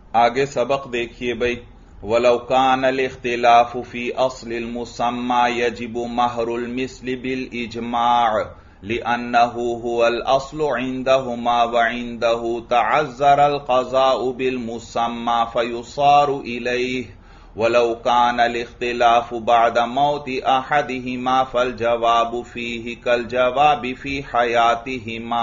आगे सबक देखिए भाई। वलौ कानल इख्तिलाफु फी अस्लिल मुसम्मा यजिबु महरुल मिस्लि बिल इजमा' लिअन्नहु हुवल अस्लु इंदहुमा व इंदहु तअज़्ज़रल क़ज़ाउ बिल मुसम्मा फयुसारु इलैहि वलौ कानल इख्तिलाफु बअद मौति अहदिहिमा फल जवाबु फीहि कल जवाबि फी हयातिहिमा।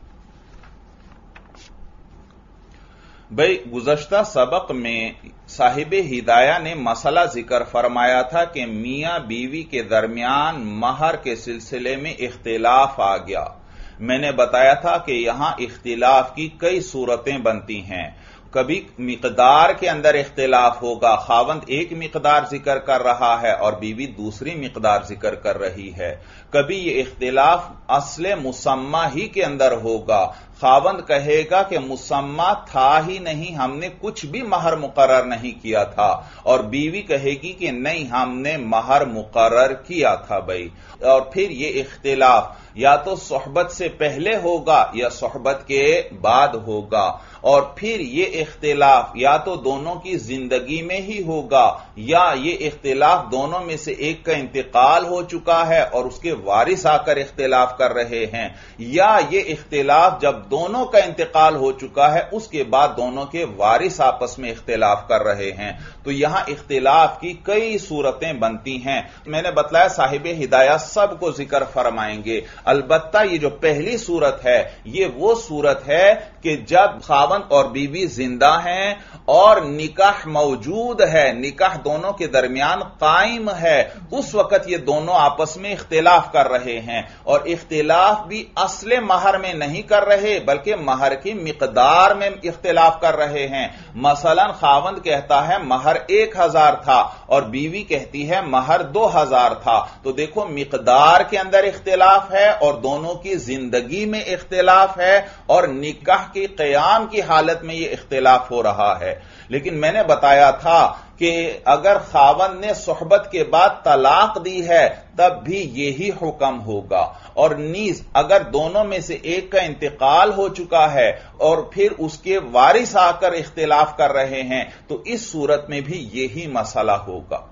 भाई गुज़श्ता सबक में साहिब हिदाया ने मसला जिक्र फरमाया था कि मियां बीवी के दरमियान महर के सिलसिले में इख्तिलाफ आ गया। मैंने बताया था कि यहां इख्तिलाफ की कई सूरतें बनती हैं। कभी मिकदार के अंदर इख्तिलाफ होगा, खावंद एक मिकदार जिक्र कर रहा है और बीवी दूसरी मिकदार जिक्र कर रही है। कभी ये इख्तिलाफ असले मुसम्मा ही के अंदर होगा, खावंद कहेगा कि मुसम्मा था ही नहीं, हमने कुछ भी महर मुकर्रर नहीं किया था, और बीवी कहेगी कि नहीं हमने महर मुकर्रर किया था भाई। और फिर ये इख्तिलाफ या तो सोहबत से पहले होगा या सोहबत के बाद होगा, और फिर ये इख्तिलाफ या तो दोनों की जिंदगी में ही होगा या ये इख्तिलाफ दोनों में से एक का इंतकाल हो चुका है और उसके वारिस आकर इख्तिलाफ कर रहे हैं, या ये इख्तिलाफ जब दोनों का इंतकाल हो चुका है उसके बाद दोनों के वारिस आपस में इख्तिलाफ कर रहे हैं। तो यहां इख्तिलाफ की कई सूरतें बनती हैं। मैंने बतलाया साहिब हिदाया सबको जिक्र फरमाएंगे। अलबत्ता ये जो पहली सूरत है ये वो सूरत है कि जब खावंद और बीवी जिंदा हैं और निकाह मौजूद है, निकाह दोनों के दरमियान कायम है, उस वक्त ये दोनों आपस में इख्तिलाफ कर रहे हैं, और इख्तिलाफ भी असले महर में नहीं कर रहे बल्कि महर की मिकदार में इख्तिलाफ कर रहे हैं। मसलन खावंद कहता है महर 1000 था और बीवी कहती है महर 2000 था, तो देखो मिकदार के अंदर इख्तिलाफ है और दोनों की जिंदगी में इख्तिलाफ है और निकाह की क़याम की हालत में यह इख्तिलाफ हो रहा है। लेकिन मैंने बताया था कि अगर खावंद ने सोहबत के बाद तलाक दी है तब भी यही हुक्म होगा, और नीज अगर दोनों में से एक का इंतकाल हो चुका है और फिर उसके वारिस आकर इख्तिलाफ कर रहे हैं तो इस सूरत में भी यही मसला होगा।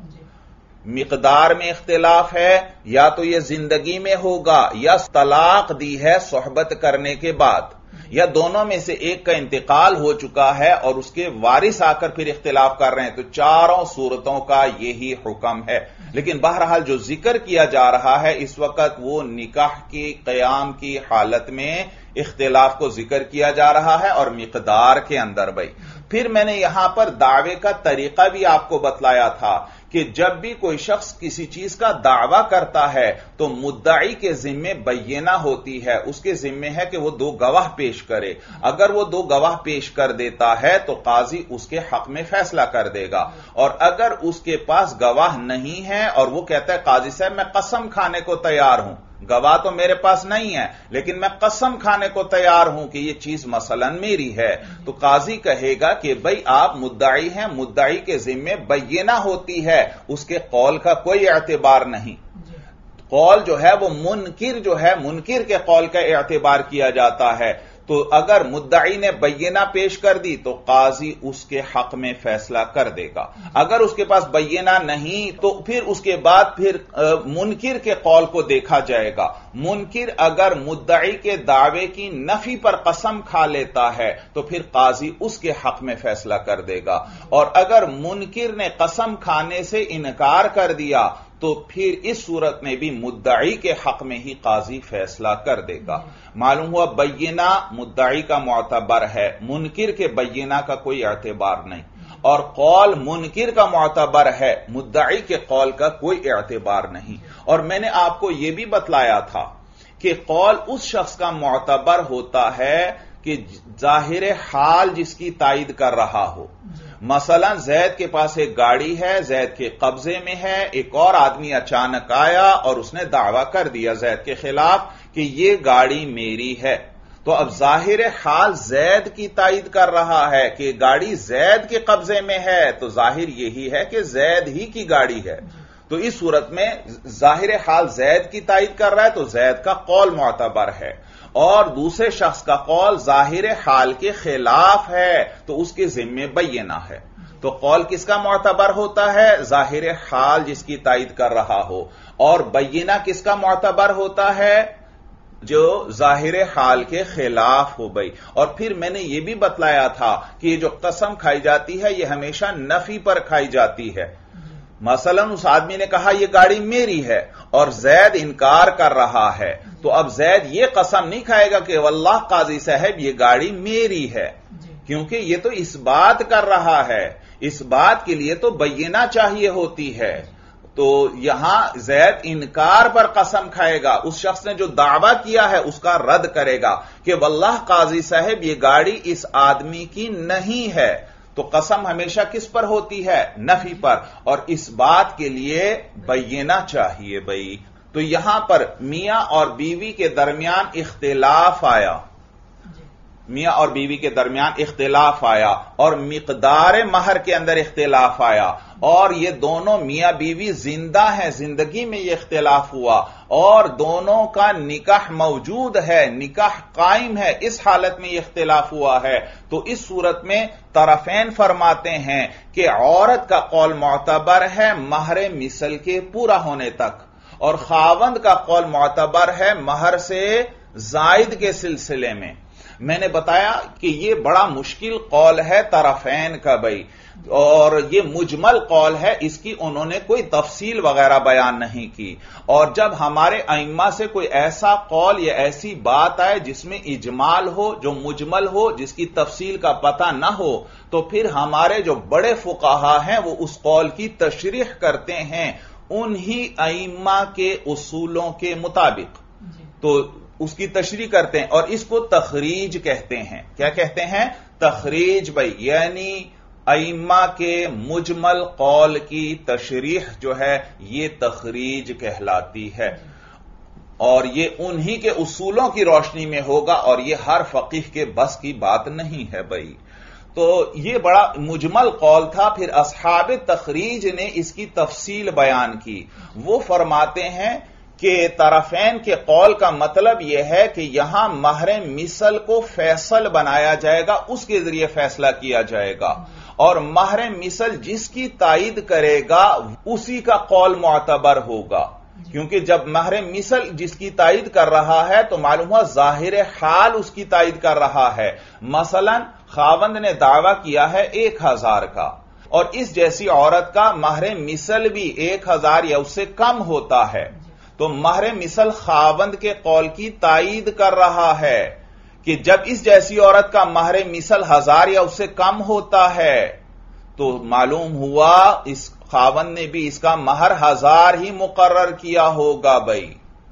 मिकदार में इख्तिलाफ है, या तो यह जिंदगी में होगा या तलाक दी है सोहबत करने के बाद, या दोनों में से एक का इंतकाल हो चुका है और उसके वारिस आकर फिर इख्तिलाफ कर रहे हैं, तो चारों सूरतों का यही हुक्म है। लेकिन बहरहाल जो जिक्र किया जा रहा है इस वक्त वो निकाह की क़याम की हालत में इख्तिलाफ को जिक्र किया जा रहा है और मिकदार के अंदर भाई। फिर मैंने यहां पर दावे का तरीका भी आपको बतलाया था कि जब भी कोई शख्स किसी चीज का दावा करता है तो मुद्दाई के जिम्मे बय्यना होती है, उसके जिम्मे है कि वो 2 गवाह पेश करे। अगर वो 2 गवाह पेश कर देता है तो काजी उसके हक में फैसला कर देगा, और अगर उसके पास गवाह नहीं है और वो कहता है काजी साहब मैं कसम खाने को तैयार हूं, गवाह तो मेरे पास नहीं है लेकिन मैं कसम खाने को तैयार हूं कि यह चीज मसलन मेरी है, तो काजी कहेगा कि भाई आप मुद्दाई हैं, मुद्दाई के जिम्मे बय्यना होती है, उसके कौल का कोई एतबार नहीं। कौल जो है वो मुनकिर जो है, मुनकिर के कौल का एतबार किया जाता है। तो अगर मुद्दाई ने बय्यना पेश कर दी तो काजी उसके हक में फैसला कर देगा। अगर उसके पास बय्यना नहीं तो फिर उसके बाद फिर मुनकिर के कौल को देखा जाएगा। मुनकिर अगर मुद्दाई के दावे की नफी पर कसम खा लेता है तो फिर काजी उसके हक में फैसला कर देगा, और अगर मुनकिर ने कसम खाने से इनकार कर दिया तो फिर इस सूरत में भी मुद्दाई के हक में ही काजी फैसला कर देगा। मालूम हुआ बय्यना मुद्दाई का मुअतबर है, मुनकिर के बय्यना का कोई एतबार नहीं, और कौल मुनकिर का मुअतबर है, मुद्दाई के कौल का कोई एतबार नहीं। और मैंने आपको यह भी बतलाया था कि कौल उस शख्स का मुअतबर होता है कि जाहिर हाल जिसकी तायीद कर रहा हो। मसलन जैद के पास एक गाड़ी है, जैद के कब्जे में है, एक और आदमी अचानक आया और उसने दावा कर दिया जैद के खिलाफ कि यह गाड़ी मेरी है, तो अब जाहिर हाल जैद की तायीद कर रहा है कि गाड़ी जैद के कब्जे में है, तो जाहिर यही है कि जैद ही की गाड़ी है। तो इस सूरत में जाहिर हाल जैद की तायीद कर रहा है तो जैद का कौल मुअतबर है। اور دوسرے شخص کا قول ظاہر حال کے خلاف ہے تو اس کے ذمے بینہ ہے. تو قول کس کا معتبر ہوتا ہے؟ ظاہر حال جس کی تائید کر رہا ہو. اور بینہ کس کا معتبر ہوتا ہے؟ جو ظاہر حال کے خلاف ہو بھائی. اور پھر میں نے یہ بھی بتلایا تھا کہ یہ جو قسم کھائی جاتی ہے یہ ہمیشہ نفی پر کھائی جاتی ہے. مثلا اس آدمی نے کہا یہ گاڑی میری ہے اور زید انکار کر رہا ہے تو اب زید یہ قسم نہیں کھائے گا کہ واللہ قاضی صاحب یہ گاڑی میری ہے، کیونکہ یہ تو اس بات کر رہا ہے. اس بات کے لیے تو بینہ چاہیے ہوتی ہے. تو یہاں زید انکار پر قسم کھائے گا، اس شخص نے جو دعویٰ کیا ہے اس کا رد کرے گا کہ واللہ قاضی صاحب یہ گاڑی اس آدمی کی نہیں ہے. تو قسم ہمیشہ کس پر ہوتی ہے؟ نفی پر. اور اس بات کے لیے بینہ چاہیے بھائی. تو یہاں پر میاں اور بیوی کے درمیان اختلاف آیا، میاں اور بیوی کے درمیان اختلاف آیا اور مقدار مہر کے اندر اختلاف آیا، اور یہ دونوں میاں بیوی زندہ ہیں، زندگی میں یہ اختلاف ہوا اور دونوں کا نکاح موجود ہے، نکاح قائم ہے، اس حالت میں یہ اختلاف ہوا ہے. تو اس صورت میں طرفین فرماتے ہیں کہ عورت کا قول معتبر ہے مہر مثل کے پورا ہونے تک، اور خاوند کا قول معتبر ہے مہر سے زائد کے سلسلے میں. میں نے بتایا کہ یہ بڑا مشکل قول ہے طرفین کا بھائی، اور یہ مجمل قول ہے، اس کی انہوں نے کوئی تفصیل وغیرہ بیان نہیں کی. اور جب ہمارے ائمہ سے کوئی ایسا قول یا ایسی بات آئے جس میں اجمال ہو، جو مجمل ہو، جس کی تفصیل کا پتہ نہ ہو، تو پھر ہمارے جو بڑے فقہا ہیں وہ اس قول کی تشریح کرتے ہیں انہی ائمہ کے اصولوں کے مطابق. تو اس کی تشریح کرتے ہیں اور اس کو تخریج کہتے ہیں. کیا کہتے ہیں؟ تخریج بھائی، یعنی ائمہ کے مجمل قول کی تشریح جو ہے یہ تخریج کہلاتی ہے، اور یہ انہی کے اصولوں کی روشنی میں ہوگا، اور یہ ہر فقیہ کے بس کی بات نہیں ہے بھائی. تو یہ بڑا مجمل قول تھا. پھر اصحاب تخریج نے اس کی تفصیل بیان کی. وہ فرماتے ہیں کہ طرفین کے قول کا مطلب یہ ہے کہ یہاں مہر مثل کو فیصل بنایا جائے گا، اس کے ذریعے فیصلہ کیا جائے گا، اور مہر مثل جس کی تائید کرے گا اسی کا قول معتبر ہوگا. کیونکہ جب مہر مثل جس کی تائید کر رہا ہے تو معلوم ہوا ظاہر حال اس کی تائید کر رہا ہے. مثلا خاوند نے دعویٰ کیا ہے 1000 کا، اور اس جیسی عورت کا مہر مثل بھی 1000 یا اس سے کم ہوتا ہے، تو مہر مثل خاوند کے قول کی تائید کر رہا ہے کہ جب اس جیسی عورت کا مہر مثل 1000 یا اس سے کم ہوتا ہے تو معلوم ہوا اس خاوند نے بھی اس کا مہر 1000 ہی مقرر کیا ہوگا بھائی.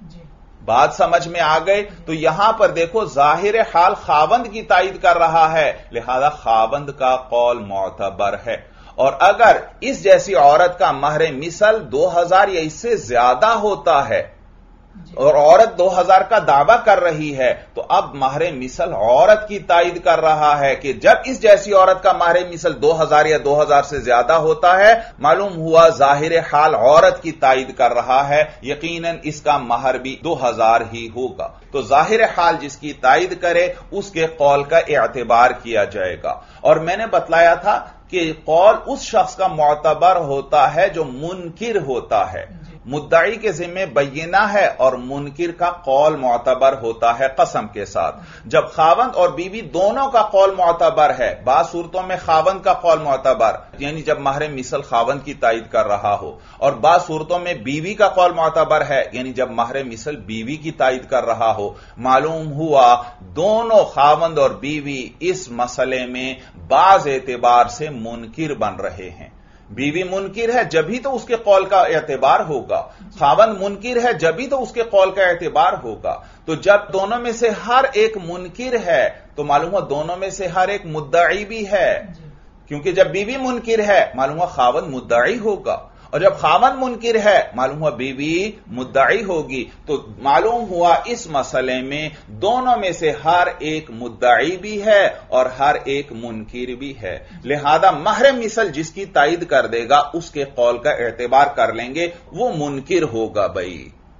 بات سمجھ میں آ گئی؟ تو یہاں پر دیکھو ظاہر حال خاوند کی تائید کر رہا ہے، لہذا خاوند کا قول معتبر ہے. اور اگر اس جیسی عورت کا مہر مثل 2000 یا اس سے زیادہ ہوتا ہے اور عورت 2000 کا دعویٰ کر رہی ہے تو اب مہر مثل عورت کی تائید کر رہا ہے کہ جب اس جیسی عورت کا مہر مثل 2000 یا 2000 سے زیادہ ہوتا ہے معلوم ہوا ظاہر حال عورت کی تائید کر رہا ہے، یقیناً اس کا مہر بھی 2000 ہی ہوگا. تو ظاہر حال جس کی تائید کرے اس کے قول کا اعتبار کیا جائے گا. اور میں نے بتلایا تھا کہ قول اس شخص کا معتبر ہوتا ہے جو منکر ہوتا ہے. مدعی کے ذمہ بینہ ہے اور منکر کا قول معتبر ہوتا ہے قسم کے ساتھ. جب خاوند اور بیوی دونوں کا قول معتبر ہے، بعض صورتوں میں خاوند کا قول معتبر یعنی جب مہر مثل خاوند کی تائید کر رہا ہو، اور بعض صورتوں میں بیوی کا قول معتبر ہے یعنی جب مہر مثل بیوی کی تائید کر رہا ہو، معلوم ہوا دونوں خاوند اور بیوی اس مسئلے میں بعض اعتبار سے منکر بن رہے ہیں. بیوی منکر ہے جبھی تو اس کے قول کا اعتبار ہوگا، خاوند منکر ہے جبھی تو اس کے قول کا اعتبار ہوگا. تو جب دونوں میں سے ہر ایک منکر ہے تو معلوم ہوا دونوں میں سے ہر ایک مدعی بھی ہے، کیونکہ جب بیوی منکر ہے معلوم ہوا خاوند مدعی ہوگا، اور جب خاوند منکر ہے معلوم ہوا بیوی مدعی ہوگی. تو معلوم ہوا اس مسئلے میں دونوں میں سے ہر ایک مدعی بھی ہے اور ہر ایک منکر بھی ہے، لہذا مہر مثل جس کی تائید کر دے گا اس کے قول کا اعتبار کر لیں گے، وہ منکر ہوگا بھائی.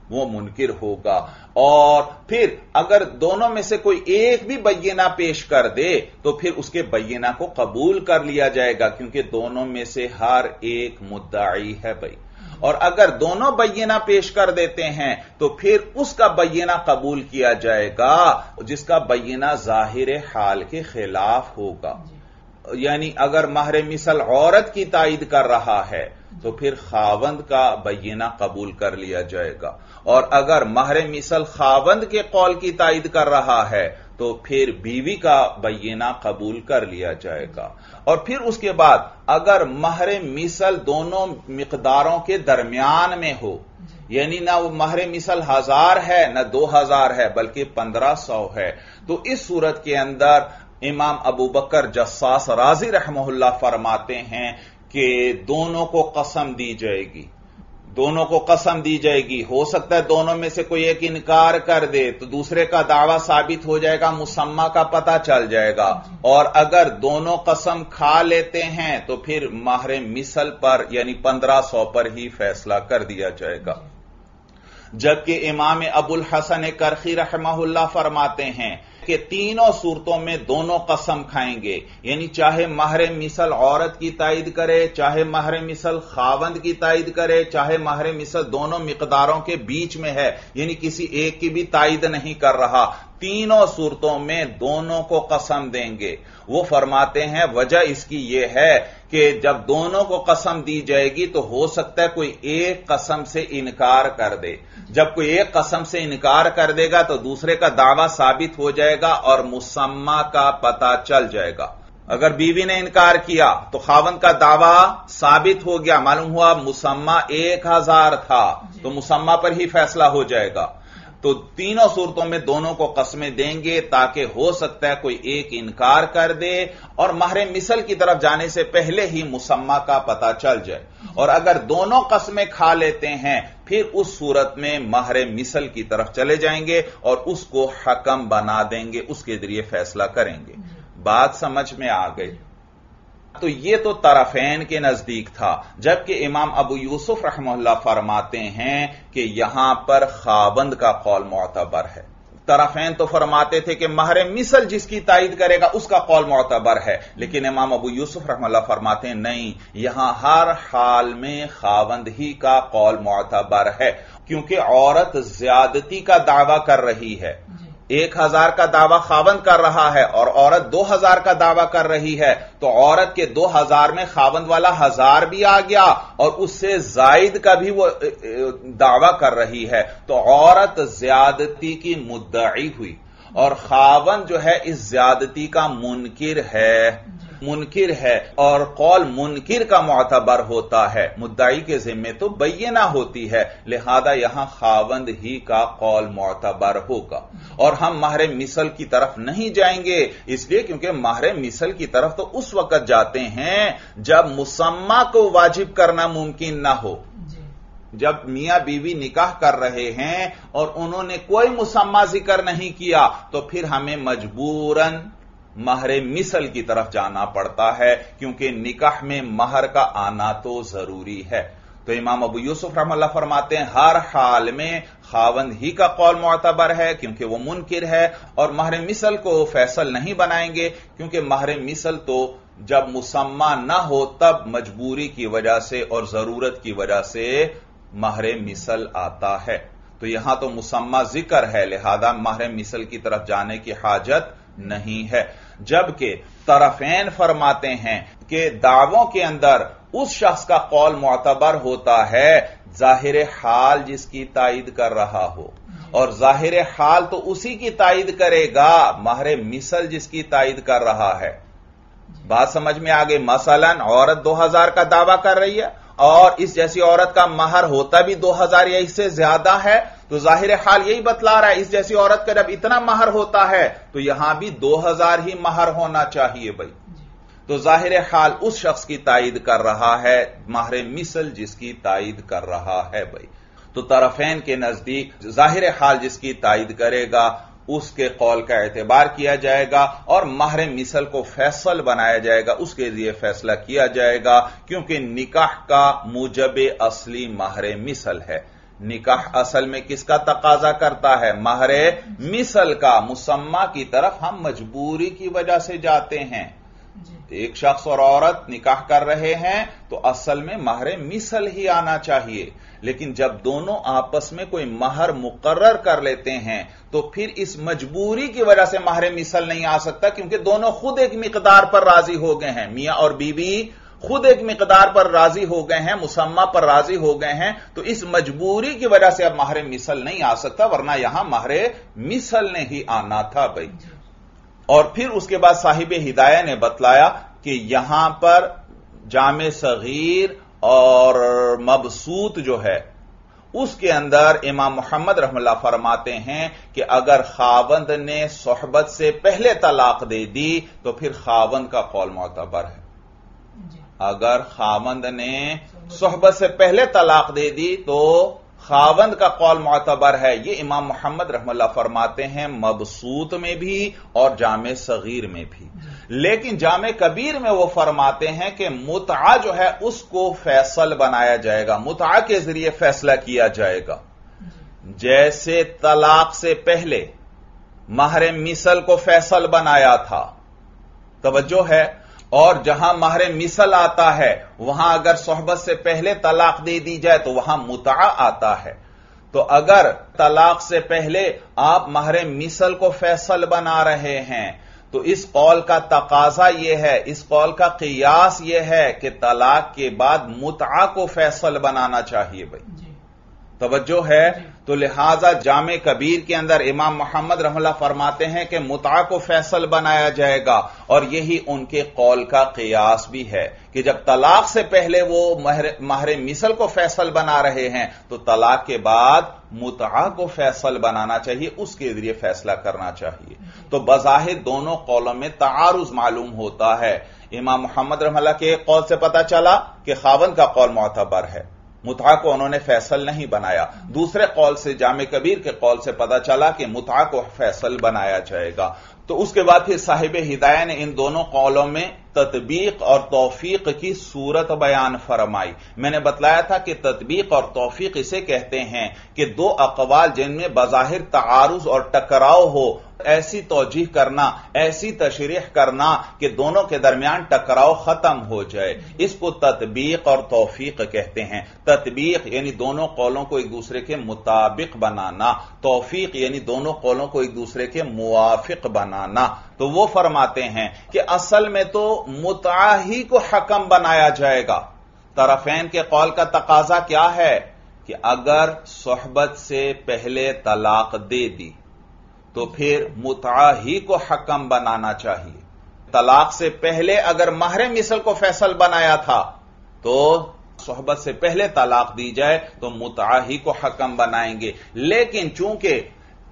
وہ منکر ہوگا. اور پھر اگر دونوں میں سے کوئی ایک بھی بینہ پیش کر دے تو پھر اس کے بینہ کو قبول کر لیا جائے گا، کیونکہ دونوں میں سے ہر ایک مدعی ہے بھائی. اور اگر دونوں بینہ پیش کر دیتے ہیں تو پھر اس کا بینہ قبول کیا جائے گا جس کا بینہ ظاہر حال کے خلاف ہوگا. یعنی اگر مہر مثل عورت کی تائید کر رہا ہے تو پھر خاوند کا بینہ قبول کر لیا جائے گا، اور اگر مہر مثل خاوند کے قول کی تائید کر رہا ہے تو پھر بیوی کا بینہ قبول کر لیا جائے گا. اور پھر اس کے بعد اگر مہر مثل دونوں مقداروں کے درمیان میں ہو، یعنی نہ وہ مہر مثل 1000 ہے نہ 2000 ہے بلکہ 1500 ہے، تو اس صورت کے اندر امام ابو بکر جساس رازی رحمہ اللہ فرماتے ہیں کہ دونوں کو قسم دی جائے گی. دونوں کو قسم دی جائے گی. ہو سکتا ہے دونوں میں سے کوئی ایک انکار کر دے تو دوسرے کا دعویٰ ثابت ہو جائے گا، مسمہ کا پتہ چل جائے گا. اور اگر دونوں قسم کھا لیتے ہیں تو پھر مہر مثل پر یعنی 1500 پر ہی فیصلہ کر دیا جائے گا. جبکہ امام ابو الحسن کرخی رحمہ اللہ فرماتے ہیں کہ تینوں صورتوں میں دونوں قسم کھائیں گے، یعنی چاہے مہر مثل عورت کی تائید کرے، چاہے مہر مثل خاوند کی تائید کرے، چاہے مہر مثل دونوں مقداروں کے بیچ میں ہے، یعنی کسی ایک کی بھی تائید نہیں کر رہا، تینوں صورتوں میں دونوں کو قسم دیں گے. وہ فرماتے ہیں وجہ اس کی یہ ہے کہ جب دونوں کو قسم دی جائے گی تو ہو سکتا ہے کوئی ایک قسم سے انکار کر دے. جب کوئی ایک قسم سے انکار کر دے گا تو دوسرے کا دعویٰ ثابت ہو جائے گا اور مسمہ کا پتہ چل جائے گا. اگر بیوی نے انکار کیا تو خاوند کا دعویٰ ثابت ہو گیا، معلوم ہوا مسمہ 1000 تھا تو مسمہ پر ہی فیصلہ ہو جائے گا. تو تینوں صورتوں میں دونوں کو قسمیں دیں گے تاکہ ہو سکتا ہے کوئی ایک انکار کر دے اور مہر مثل کی طرف جانے سے پہلے ہی مسمہ کا پتہ چل جائے. اور اگر دونوں قسمیں کھا لیتے ہیں پھر اس صورت میں مہر مثل کی طرف چلے جائیں گے اور اس کو حکم بنا دیں گے، اس کے ذریعے فیصلہ کریں گے. بات سمجھ میں آ گئی؟ تو یہ تو طرفین کے نزدیک تھا. جبکہ امام ابو یوسف رحمہ اللہ فرماتے ہیں کہ یہاں پر خاوند کا قول معتبر ہے. طرفین تو فرماتے تھے کہ مہر مثل جس کی تائید کرے گا اس کا قول معتبر ہے، لیکن امام ابو یوسف رحمہ اللہ فرماتے ہیں نہیں، یہاں ہر حال میں خاوند ہی کا قول معتبر ہے، کیونکہ عورت زیادتی کا دعویٰ کر رہی ہے. 1000 کا دعویٰ خاوند کر رہا ہے اور عورت 2000 کا دعویٰ کر رہی ہے، تو عورت کے 2000 میں خاوند والا 1000 بھی آ گیا اور اس سے زائد کا بھی وہ دعویٰ کر رہی ہے، تو عورت زیادتی کی مدعی ہوئی اور خاوند جو ہے اس زیادتی کا منکر ہے اور قول منکر کا معتبر ہوتا ہے. مدعی کے ذمے تو بینہ ہوتی ہے، لہذا یہاں خاوند ہی کا قول معتبر ہوگا. اور ہم مہر مثل کی طرف نہیں جائیں گے اس لیے کیونکہ مہر مثل کی طرف تو اس وقت جاتے ہیں جب مسمہ کو واجب کرنا ممکن نہ ہو. جب میاں بیوی نکاح کر رہے ہیں اور انہوں نے کوئی مسمہ ذکر نہیں کیا تو پھر ہمیں مجبوراً مہر مثل کی طرف جانا پڑتا ہے، کیونکہ نکاح میں مہر کا آنا تو ضروری ہے. تو امام ابو یوسف رحمہ اللہ فرماتے ہیں ہر حال میں خاوند ہی کا قول معتبر ہے کیونکہ وہ منکر ہے، اور مہر مثل کو فیصل نہیں بنائیں گے کیونکہ مہر مثل تو جب مسمہ نہ ہو تب مجبوری کی وجہ سے اور ضرورت کی وجہ سے مہر مثل آتا ہے. تو یہاں تو مسمہ ذکر ہے، لہذا مہر مثل کی طرف جانے کی حاجت نہیں ہے. جبکہ طرفین فرماتے ہیں کہ دعووں کے اندر اس شخص کا قول معتبر ہوتا ہے ظاہر حال جس کی تائید کر رہا ہو، اور ظاہر حال تو اسی کی تائید کرے گا مہر مثل جس کی تائید کر رہا ہے. بات سمجھ میں آ گئی؟ مثلا عورت 2000 کا دعویٰ کر رہی ہے اور اس جیسی عورت کا مہر ہوتا بھی 2000 یا اس سے زیادہ ہے، تو ظاہر حال یہی بتلا رہا ہے اس جیسی عورت کا جب اتنا مہر ہوتا ہے تو یہاں بھی 2000 ہی مہر ہونا چاہیے بھائی. تو ظاہر حال اس شخص کی تائید کر رہا ہے مہر مثل جس کی تائید کر رہا ہے بھائی. تو طرفین کے نزدیک ظاہر حال جس کی تائید کرے گا اس کے قول کا اعتبار کیا جائے گا اور مہر مثل کو فیصل بنایا جائے گا، اس کے لیے فیصلہ کیا جائے گا، کیونکہ نکاح کا موجب اصلی مہر مثل ہے. نکاح اصل میں کس کا تقاضا کرتا ہے؟ مہر مثل کا۔ مسمہ کی طرف ہم مجبوری کی وجہ سے جاتے ہیں۔ ایک شخص اور عورت نکاح کر رہے ہیں تو اصل میں مہر مثل ہی آنا چاہیے، لیکن جب دونوں آپس میں کوئی مہر مقرر کر لیتے ہیں تو پھر اس مجبوری کی وجہ سے مہر مثل نہیں آ سکتا، کیونکہ دونوں خود ایک مقدار پر راضی ہو گئے ہیں، میاں اور بیوی خود ایک مقدار پر راضی ہو گئے ہیں، مسمہ پر راضی ہو گئے ہیں، تو اس مجبوری کی وجہ سے اب مہر مثل نہیں آ سکتا، ورنہ یہاں مہر مثل نے ہی آنا تھا بھائی۔ اور پھر اس کے بعد صاحب ہدایہ نے بتلایا کہ یہاں پر جامع صغیر اور مبسوط جو ہے اس کے اندر امام محمد رحمہ اللہ فرماتے ہیں کہ اگر خاوند نے صحبت سے پہلے طلاق دے دی تو پھر خاوند کا قول معتبر ہے۔ اگر خاوند نے صحبت سے پہلے طلاق دے دی تو خاوند کا قول معتبر ہے۔ یہ امام محمد رحمہ اللہ فرماتے ہیں مبسوط میں بھی اور جامع صغیر میں بھی۔ لیکن جامع کبیر میں وہ فرماتے ہیں کہ متعہ جو ہے اس کو فیصل بنایا جائے گا، متعہ کے ذریعے فیصلہ کیا جائے گا۔ جیسے طلاق سے پہلے مہر مثل کو فیصل بنایا تھا، توجہ ہے، اور جہاں مہر مثل آتا ہے وہاں اگر صحبت سے پہلے طلاق دے دی جائے تو وہاں متعہ آتا ہے۔ تو اگر طلاق سے پہلے آپ مہر مثل کو فیصل بنا رہے ہیں تو اس قول کا تقاضا یہ ہے، اس قول کا قیاس یہ ہے کہ طلاق کے بعد متعہ کو فیصل بنانا چاہیے بھائی، توجہ ہے۔ تو لہذا جامع کبیر کے اندر امام محمد رحمہ اللہ فرماتے ہیں کہ متعہ کو فیصل بنایا جائے گا، اور یہی ان کے قول کا قیاس بھی ہے کہ جب طلاق سے پہلے وہ مہر مثل کو فیصل بنا رہے ہیں تو طلاق کے بعد متعہ کو فیصل بنانا چاہیے، اس کے ذریعے فیصلہ کرنا چاہیے۔ تو بظاہر دونوں قولوں میں تعارض معلوم ہوتا ہے۔ امام محمد رحمہ اللہ کے قول سے پتہ چلا کہ خاوند کا قول معتبر ہے، متعہ کو انہوں نے فیصل نہیں بنایا۔ دوسرے قول سے جامع کبیر کے قول سے پتہ چلا کہ متعہ کو فیصل بنایا جائے گا۔ تو اس کے بعد پھر صاحب ہدایہ نے ان دونوں قولوں میں تطبیق اور توفیق کی صورت بیان فرمائی۔ میں نے بتلایا تھا کہ تطبیق اور توفیق اسے کہتے ہیں کہ دو اقوال جن میں بظاہر تعارض اور ٹکراؤ ہو، ایسی توجیح کرنا، ایسی تشریح کرنا کہ دونوں کے درمیان ٹکراؤ ختم ہو جائے، اس کو تطبیق اور توفیق کہتے ہیں۔ تطبیق یعنی دونوں قولوں کو ایک دوسرے کے مطابق بنانا، توفیق یعنی دونوں قولوں کو ایک دوسرے کے موافق بنانا۔ تو وہ فرماتے ہیں کہ اصل میں تو متعہ ہی کو حکم بنایا جائے گا۔ طرفین کے قول کا تقاضا کیا ہے کہ اگر صحبت سے پہلے طلاق دے دی تو پھر متعہ ہی کو حکم بنانا چاہیے۔ طلاق سے پہلے اگر مہر مثل کو فیصل بنایا تھا تو صحبت سے پہلے طلاق دی جائے تو متعہ ہی کو حکم بنائیں گے، لیکن چونکہ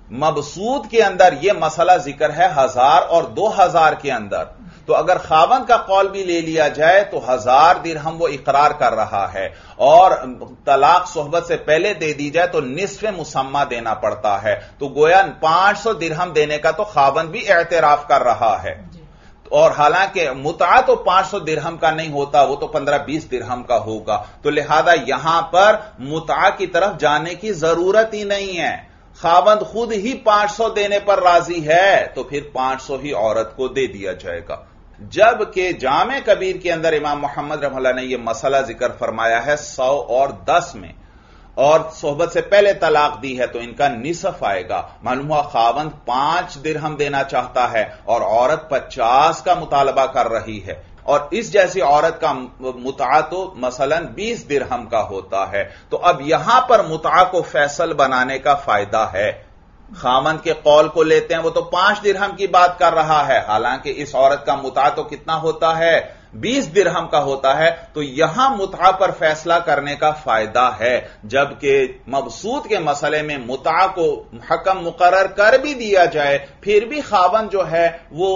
مبسوط کے اندر یہ مسئلہ ذکر ہے 1000 اور 2000 کے اندر، تو اگر خاوند کا قول بھی لے لیا جائے تو 1000 درہم وہ اقرار کر رہا ہے، اور طلاق صحبت سے پہلے دے دی جائے تو نصف مسمہ دینا پڑتا ہے، تو گویا 500 درہم دینے کا تو خاوند بھی اعتراف کر رہا ہے۔ اور حالانکہ متعہ تو 500 درہم کا نہیں ہوتا، وہ تو 15-20 درہم کا ہوگا، تو لہذا یہاں پر متعہ کی طرف جانے کی ضرورت ہی نہیں ہے۔ خاوند خود ہی 500 دینے پر راضی ہے تو پھر 500 ہی عورت کو دے دیا جائے گا۔ جبکہ جامع کبیر کے اندر امام محمد رحمہ اللہ نے یہ مسئلہ ذکر فرمایا ہے 100 اور 10 میں، اور صحبت سے پہلے طلاق دی ہے تو ان کا نصف آئے گا۔ معلوم ہوا خاوند 5 درہم دینا چاہتا ہے اور عورت 50 کا مطالبہ کر رہی ہے، اور اس جیسی عورت کا متعہ تو مثلا 20 درہم کا ہوتا ہے۔ تو اب یہاں پر متعہ کو فیصل بنانے کا فائدہ ہے۔ خاوند کے قول کو لیتے ہیں، وہ تو 5 درہم کی بات کر رہا ہے، حالانکہ اس عورت کا متعہ تو کتنا ہوتا ہے؟ 20 درہم کا ہوتا ہے، تو یہاں متعہ پر فیصلہ کرنے کا فائدہ ہے، جبکہ مبسوط کے مسئلے میں متعہ کو حکم مقرر کر بھی دیا جائے پھر بھی خاوند جو ہے وہ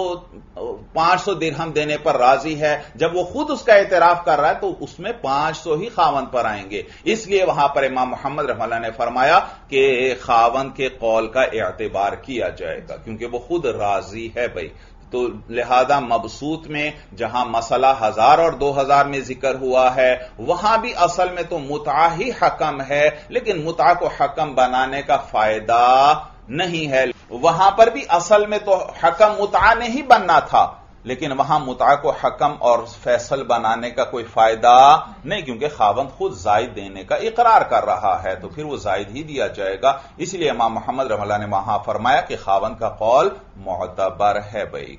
500 درہم دینے پر راضی ہے۔ جب وہ خود اس کا اعتراف کر رہا ہے تو اس میں 500 ہی خاوند پر آئیں گے، اس لیے وہاں پر امام محمد رحمہ اللہ نے فرمایا کہ خاوند کے قول کا اعتبار کیا جائے گا، کیونکہ وہ خود راضی ہے بھائی۔ تو لہذا مبسوط میں جہاں مسئلہ 1000 اور 2000 میں ذکر ہوا ہے وہاں بھی اصل میں تو متعہ ہی حکم ہے، لیکن متعہ کو حکم بنانے کا فائدہ نہیں ہے۔ وہاں پر بھی اصل میں تو حکم متعہ نے ہی بننا تھا، لیکن وہاں متعہ کو حکم اور فیصل بنانے کا کوئی فائدہ نہیں، کیونکہ خاوند خود زائد دینے کا اقرار کر رہا ہے تو پھر وہ زائد ہی دیا جائے گا۔ اس لیے امام محمد رحمہ اللہ نے وہاں فرمایا کہ خاوند کا قول معتبر ہے بھائی۔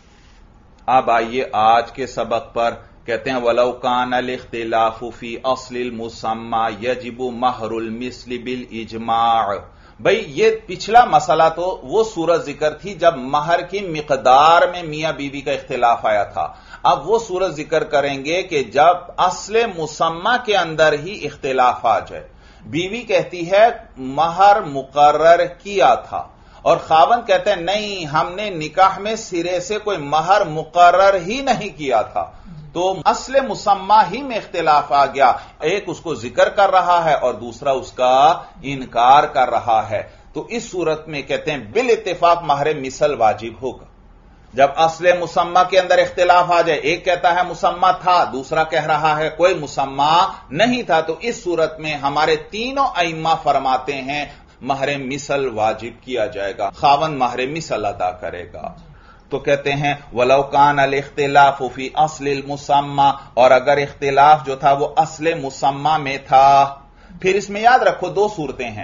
اب آئیے آج کے سبق پر، کہتے ہیں وَلَوْ كَانَ الْاخْتِلَافُ فِي أَصْلِ الْمُسَمَّى يَجِبُ مَهْرُ الْمِثْلِ بِالْإِجْمَاعِ۔ بھئی یہ پچھلا مسئلہ تو وہ صورت ذکر تھی جب مہر کی مقدار میں میاں بیوی کا اختلاف آیا تھا۔ اب وہ صورت ذکر کریں گے کہ جب اصل مسمى کے اندر ہی اختلاف آ جائے، بیوی کہتی ہے مہر مقرر کیا تھا اور خاوند کہتے ہیں نہیں ہم نے نکاح میں سرے سے کوئی مہر مقرر ہی نہیں کیا تھا، تو اصل مسمى ہی میں اختلاف آ گیا، ایک اس کو ذکر کر رہا ہے اور دوسرا اس کا انکار کر رہا ہے، تو اس صورت میں کہتے ہیں بالاتفاق مہر مثل واجب ہوگا۔ جب اصل مسمى کے اندر اختلاف آ جائے، ایک کہتا ہے مسمى تھا، دوسرا کہہ رہا ہے کوئی مسمى نہیں تھا، تو اس صورت میں ہمارے تینوں ائمہ فرماتے ہیں مہر مثل واجب کیا جائے گا، خاوند مہر مثل ادا کرے گا۔ تو کہتے ہیں وَلَوْ كَانَ الْاخْتِلَافُ فِي أَصْلِ الْمُسَمَّى، اور اگر اختلاف جو تھا وہ اصل مسمى میں تھا، پھر اس میں یاد رکھو دو صورتیں ہیں،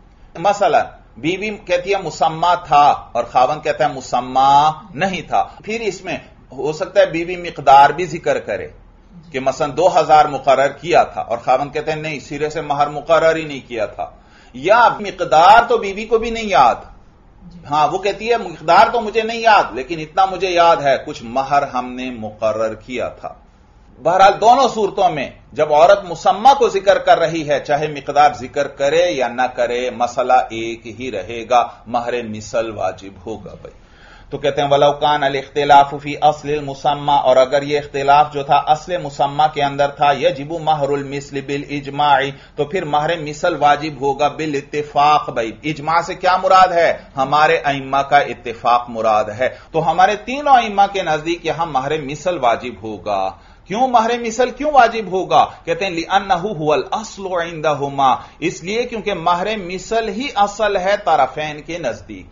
مثلا بیوی کہتی ہے مسمى تھا اور خاوند کہتا ہے مسمى نہیں تھا، پھر اس میں ہو سکتا ہے بیوی مقدار بھی ذکر کرے کہ مثلا 2000 مقرر کیا تھا اور خاوند کہتے ہیں نہیں سرے سے مہر مقرر ہی نہیں کیا تھا، یا مقدار تو بیوی کو بھی نہیں یاد، ہاں وہ کہتی ہے مقدار تو مجھے نہیں یاد لیکن اتنا مجھے یاد ہے کچھ مہر ہم نے مقرر کیا تھا۔ بہرحال دونوں صورتوں میں جب عورت مسمى کو ذکر کر رہی ہے چاہے مقدار ذکر کرے یا نہ کرے مسئلہ ایک ہی رہے گا، مہر مثل واجب ہوگا بھائی۔ تو کہتے ہیں وَلَوْ كَانَ الْاخْتِلَافُ فِي أَصْلِ الْمُسَمَّى، اور اگر یہ اختلاف جو تھا اصل مسمى کے اندر تھا يَجِبُ مَهْرُ الْمِثْلِ بِالْإِجْمَاعِ، تو پھر مہر مثل واجب ہوگا بالاتفاق بھائی۔ اجماع سے کیا مراد ہے؟ ہمارے ائمہ کا اتفاق مراد ہے، تو ہمارے تینوں ائمہ کے نزدیک یہاں مہر مثل واجب ہوگا۔ کیوں مہر مثل کیوں واجب ہوگا؟ کہتے ہیں لِأَنَّهُ هُوَ الْأَصْلُ عِندَهُمَا، اس لیے کیونکہ مہر مثل ہی اصل ہے طرفین کے نزدیک،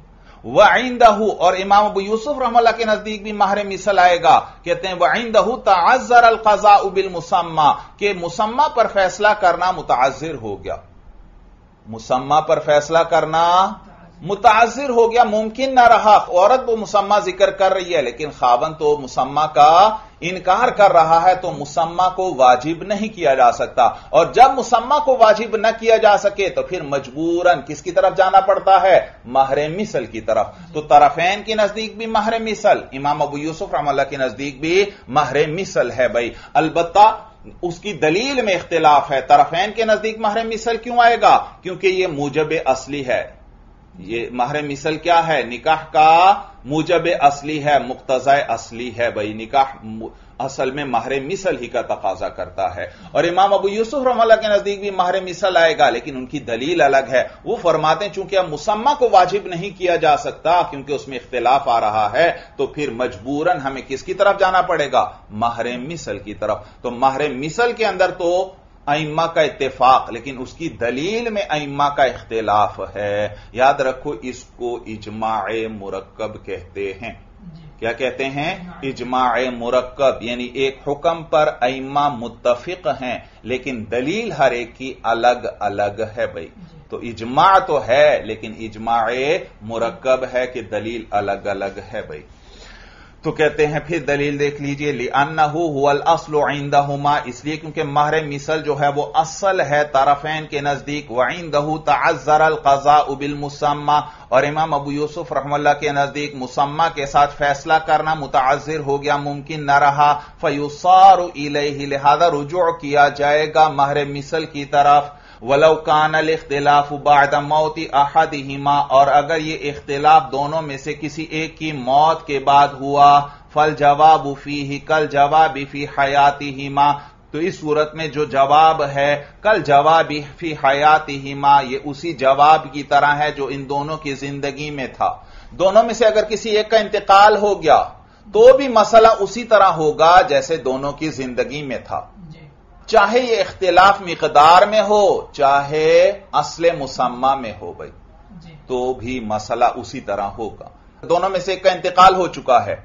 وَعِندَهُ، اور امام ابو یوسف رحمہ اللہ کے نزدیک بھی مہر مثل آئے گا، کہتے ہیں وَعِندَهُ تَعَذَّرَ الْقَضَاءُ بِالْمُسَمَّى، کہ مسمى پر فیصلہ کرنا متعذر ہو گیا، مسمى پر فیصلہ کرنا متعذر ہو گیا، ممکن نہ رہا، عورت وہ مسمى ذکر کر رہی ہے لیکن خاوند تو مسمى کا انکار کر رہا ہے، تو مسمى کو واجب نہیں کیا جا سکتا، اور جب مسمى کو واجب نہ کیا جا سکے تو پھر مجبوراً کس کی طرف جانا پڑتا ہے؟ مہر مثل کی طرف۔ تو طرفین کے نزدیک بھی مہر مثل، امام ابو یوسف رحمہ اللہ کے نزدیک بھی مہر مثل ہے بھائی، البتہ اس کی دلیل میں اختلاف ہے، طرفین کے نزدیک مہر مثل کیوں آئے گا؟ کیونکہ یہ موجب اصلی ہے، یہ مہر مثل کیا ہے؟ نکاح کا موجب اصلی ہے، مقتضی اصلی ہے بھائی، نکاح اصل میں مہر مثل ہی کا تقاضا کرتا ہے، اور امام ابو یوسف رحمہ اللہ کے نزدیک بھی مہر مثل آئے گا، لیکن ان کی دلیل الگ ہے، وہ فرماتے ہیں چونکہ اب مسمى کو واجب نہیں کیا جا سکتا کیونکہ اس میں اختلاف آ رہا ہے، تو پھر مجبوراً ہمیں کس کی طرف جانا پڑے گا؟ مہر مثل کی طرف۔ تو مہر مثل کے اندر تو ائمہ کا اتفاق، لیکن اس کی دلیل میں ائمہ کا اختلاف ہے، یاد رکھو اس کو اجماع مرکب کہتے ہیں۔ کیا کہتے ہیں؟ اجماع مرکب، یعنی ایک حکم پر ائمہ متفق ہیں لیکن دلیل ہر ایک کی الگ الگ ہے بھائی، تو اجماع تو ہے لیکن اجماع مرکب ہے کہ دلیل الگ الگ ہے بھائی۔ تو کہتے ہیں پھر دلیل دیکھ لیجئے، لِأَنَّهُ هُوَ الْأَصْلُ عِندَهُمَا، اس لیے کیونکہ مہر مثل جو ہے وہ اصل ہے طرفین کے نزدیک، وَعِندَهُ تَعَذَّرَ الْقَضَاءُ بِالْمُسَمَّى، اور امام ابو یوسف رحمہ اللہ کے نزدیک مسمى کے ساتھ فیصلہ کرنا متعذر ہو گیا، ممکن نہ رہا، فَيُصَارُ إِلَيْهِ، لہذا رجوع کیا جائے گا مہر مثل کی طرف۔ وَلَوْ كَانَ الْاخْتِلَافُ بَعْدَ مَوْتِ أَحَدِهِمَا، اور اگر یہ اختلاف دونوں میں سے کسی ایک کی موت کے بعد ہوا، فَالْجَوَابُ فِيهِ كَالْجَوَابِ فِي حَيَاتِهِمَا، تو اس صورت میں جو جواب ہے كَالْجَوَابِ فِي حَيَاتِهِمَا، یہ اسی جواب کی طرح ہے جو ان دونوں کی زندگی میں تھا۔ دونوں میں سے اگر کسی ایک کا انتقال ہو گیا تو بھی مسئلہ اسی طرح ہوگا جیسے دونوں کی زندگی میں تھا، چاہے یہ اختلاف مقدار میں ہو چاہے اصل مسمى میں ہو بھائی، تو بھی مسئلہ اسی طرح ہوگا۔ دونوں میں سے ایک کا انتقال ہو چکا ہے،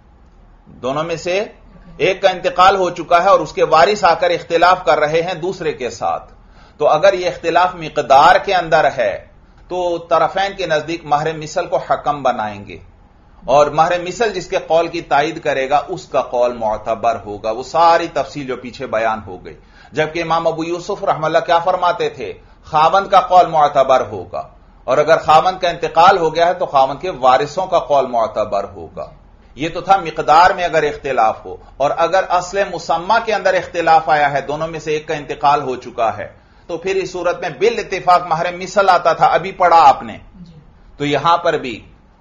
دونوں میں سے ایک کا انتقال ہو چکا ہے اور اس کے وارث آ کر اختلاف کر رہے ہیں دوسرے کے ساتھ، تو اگر یہ اختلاف مقدار کے اندر ہے تو طرفین کے نزدیک مہر مثل کو حکم بنائیں گے، اور مہر مثل جس کے قول کی تائید کرے گا اس کا قول معتبر ہوگا۔ وہ ساری تفصیل جو پیچھے بیان ہو گئی، جبکہ امام ابو یوسف رحمہ اللہ کیا فرماتے تھے؟ خاوند کا قول معتبر ہوگا، اور اگر خاوند کا انتقال ہو گیا ہے تو خاوند کے وارثوں کا قول معتبر ہوگا۔ یہ تو تھا مقدار میں اگر اختلاف ہو، اور اگر اصل مسمى کے اندر اختلاف آیا ہے، دونوں میں سے ایک کا انتقال ہو چکا ہے، تو پھر اس صورت میں بالاتفاق مہر مثل آتا تھا، ابھی پڑھا آپ نے۔ تو یہاں پر بھی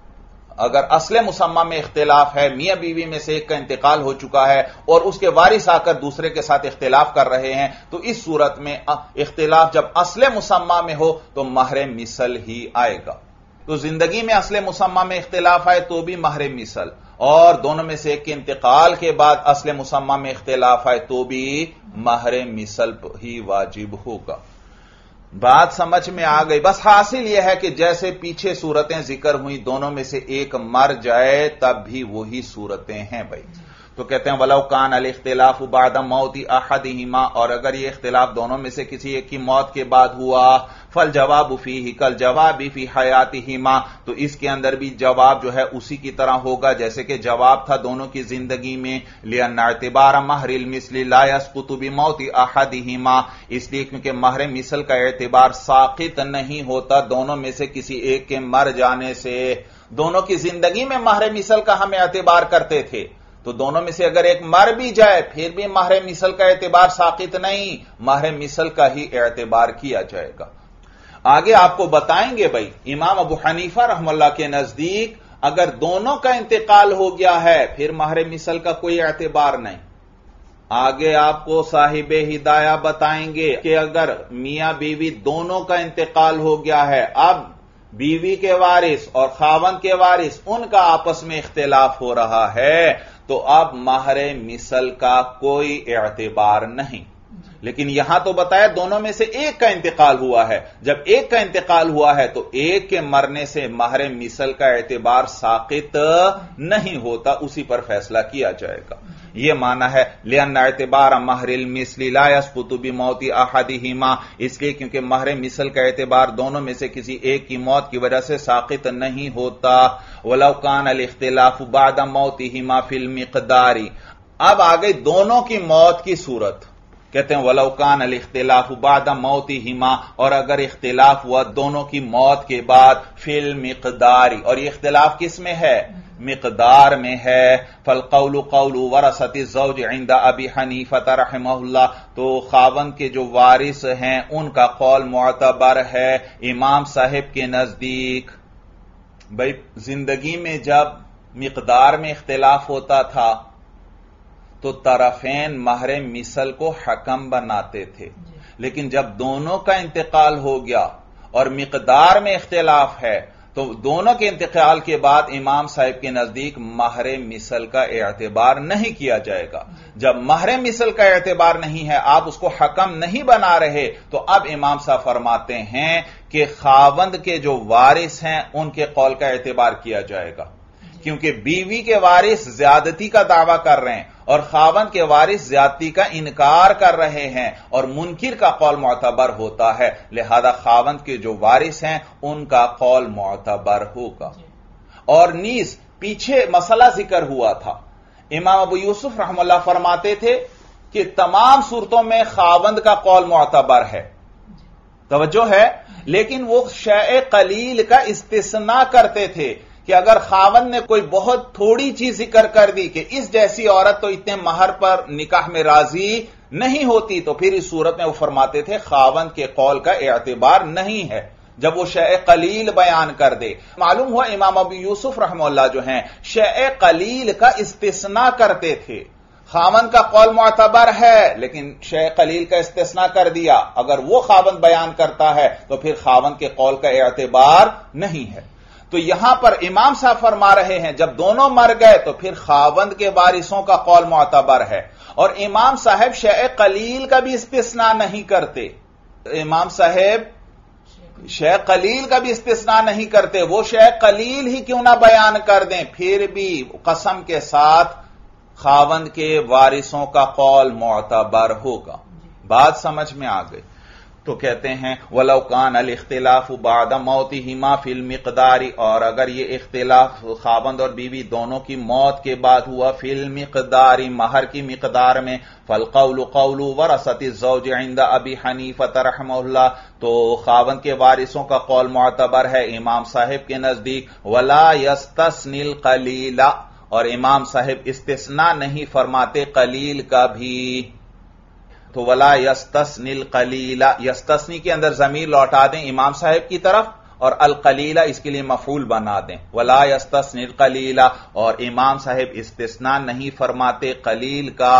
اگر اصل مسمى میں اختلاف ہے، میاں بیوی میں سے ایک کا انتقال ہو چکا ہے اور اس کے وارث آ کر دوسرے کے ساتھ اختلاف کر رہے ہیں، تو اس صورت میں اختلاف جب اصل مسمى میں ہو تو مہر مثل ہی آئے گا۔ تو زندگی میں اصل مسمى میں اختلاف آئے تو بھی مہر مثل، اور دونوں میں سے ایک کے انتقال کے بعد اصل مسمى میں اختلاف آئے تو بھی مہر مثل ہی واجب ہوگا۔ بات سمجھ میں آ گئی؟ بس حاصل یہ ہے کہ جیسے پیچھے صورتیں ذکر ہوئی دونوں میں سے ایک مر جائے تب بھی وہی صورتیں ہیں بھائی۔ تو کہتے ہیں وَلَوْ كَانَ الْاخْتِلَافُ بَعْدَ مَوْتِ أَحَدِهِمَا، اور اگر یہ اختلاف دونوں میں سے کسی ایک کی موت کے بعد ہوا، فَالْجَوَابُ فِيهِ كَالْجَوَابِ فِي حَيَاتِهِمَا، تو اس کے اندر بھی جواب جو ہے اسی کی طرح ہوگا جیسے کہ جواب تھا دونوں کی زندگی میں، لِأَنَّ اعْتِبَارَ مَهْرِ الْمِثْلِ لَا يَسْقُطُ بِمَوْتِ أَحَدِهِمَا، اس لیے کیونکہ مہر مثل کا اعتبار ساقط نہیں ہوتا دونوں میں سے کسی ایک کے مر جانے سے۔ دونوں کی زندگی میں مہر مثل کا ہم اعتبار کرتے تھے، تو دونوں میں سے اگر ایک مر بھی جائے پھر بھی مہر مثل کا اعتبار ساقط نہیں، مہر مثل کا ہی اعتبار کیا جائے گا۔ آگے آپ کو بتائیں گے بھائی، امام ابو حنیفہ رحم اللہ کے نزدیک اگر دونوں کا انتقال ہو گیا ہے پھر مہر مثل کا کوئی اعتبار نہیں۔ آگے آپ کو صاحب ہدایہ بتائیں گے کہ اگر میاں بیوی دونوں کا انتقال ہو گیا ہے، اب بیوی کے وارث اور خاوند کے وارث ان کا آپس میں اختلاف ہو رہا ہے، تو اب مہر مثل کا کوئی اعتبار نہیں۔ لیکن یہاں تو بتایا دونوں میں سے ایک کا انتقال ہوا ہے، جب ایک کا انتقال ہوا ہے تو ایک کے مرنے سے مہر مثل کا اعتبار ساقط نہیں ہوتا، اسی پر فیصلہ کیا جائے گا۔ یہ معنی ہے لِأَنَّ اعْتِبَارَ مَهْرِ الْمِثْلِ لَا يَسْقُطُ بِمَوْتِ أَحَدِهِمَا، اس لیے کیونکہ مہر مثل کا اعتبار دونوں میں سے کسی ایک کی موت کی وجہ سے ساقط نہیں ہوتا۔ وَلَوْ كَانَ الْاخْتِلَافُ بَعْدَ مَوْتِهِمَا فِي الْمِقْدَارِ، اب آگئی دونوں کی موت کی صورت، کہتے ہیں وَلَوْ كَانَ الْاخْتِلَافُ بَعْدَ مَوْتِهِمَا، اور اگر اختلاف ہوا دونوں کی موت کے بعد فِي الْمِقْدَارِ، اور یہ اختلاف کس میں ہے؟ مقدار میں ہے۔ فَالْقَوْلُ قَوْلُ وَرَثَةِ الزَّوْجِ عِنْدَ أَبِي حَنِیفَةَ رحمہ اللہ، تو خاوند کے جو وارث ہیں ان کا قول معتبر ہے امام صاحب کے نزدیک۔ بھائی زندگی میں جب مقدار میں اختلاف ہوتا تھا تو طرفین مہر مثل کو حکم بناتے تھے، لیکن جب دونوں کا انتقال ہو گیا اور مقدار میں اختلاف ہے تو دونوں کے انتقال کے بعد امام صاحب کے نزدیک مہر مثل کا اعتبار نہیں کیا جائے گا۔ جب مہر مثل کا اعتبار نہیں ہے، آپ اس کو حکم نہیں بنا رہے، تو اب امام صاحب فرماتے ہیں کہ خاوند کے جو وارث ہیں ان کے قول کا اعتبار کیا جائے گا، کیونکہ بیوی کے وارث زیادتی کا دعویٰ کر رہے ہیں اور خاوند کے وارث زیادتی کا انکار کر رہے ہیں، اور منکر کا قول معتبر ہوتا ہے، لہذا خاوند کے جو وارث ہیں ان کا قول معتبر ہوگا۔ اور نیز پیچھے مسئلہ ذکر ہوا تھا، امام ابو یوسف رحم اللہ فرماتے تھے کہ تمام صورتوں میں خاوند کا قول معتبر ہے، توجہ ہے، لیکن وہ شیء قلیل کا استثناء کرتے تھے کہ اگر خاوند نے کوئی بہت تھوڑی چیز ذکر کر دی کہ اس جیسی عورت تو اتنے مہر پر نکاح میں راضی نہیں ہوتی، تو پھر اس صورت میں وہ فرماتے تھے خاوند کے قول کا اعتبار نہیں ہے جب وہ شیء قلیل بیان کر دے۔ معلوم ہوا امام ابو یوسف رحمہ اللہ جو ہیں شیء قلیل کا استثناء کرتے تھے، خاوند کا قول معتبر ہے لیکن شیء قلیل کا استثناء کر دیا، اگر وہ خاوند بیان کرتا ہے تو پھر خاوند کے قول کا اعتبار نہیں ہے۔ تو یہاں پر امام صاحب فرما رہے ہیں جب دونوں مر گئے تو پھر خاوند کے وارثوں کا قول معتبر ہے، اور امام صاحب شیء قلیل کا بھی استثناء نہیں کرتے، امام صاحب شیء قلیل کا بھی استثناء نہیں کرتے، وہ شیء قلیل ہی کیوں نہ بیان کر دیں، پھر بھی قسم کے ساتھ خاوند کے وارثوں کا قول معتبر ہوگا۔ بات سمجھ میں آ گئی؟ تو کہتے ہیں وَلَوْ كَانَ الْاخْتِلَافُ بَعْدَ مَوْتِهِمَا فِي الْمِقْدَارِ، اور اگر یہ اختلاف خاوند اور بیوی دونوں کی موت کے بعد ہوا فی الْمِقْدَارِ مہر کی مقدار میں، فَالْقَوْلُ قَوْلُ وَرَثَةِ الزَّوْجِ عِنْدَ أَبِي حَنِيفَةَ رَحِمَهُ اللَّهُ، تو خاوند کے وارثوں کا قول معتبر ہے امام صاحب کے نزدیک، وَلَا يَسْتَثْنِي الْقَلِيلَ، اور امام صاحب استثناء نہیں فرماتے قلیل کا بھی۔ تو ولا یستثنی القلیل، یستثنی کے اندر ضمیر لوٹا دیں امام صاحب کی طرف، اور القلیل اس کے لیے مفعول بنا دیں، ولا یستثنی القلیل، اور امام صاحب استثناء نہیں فرماتے قلیل کا،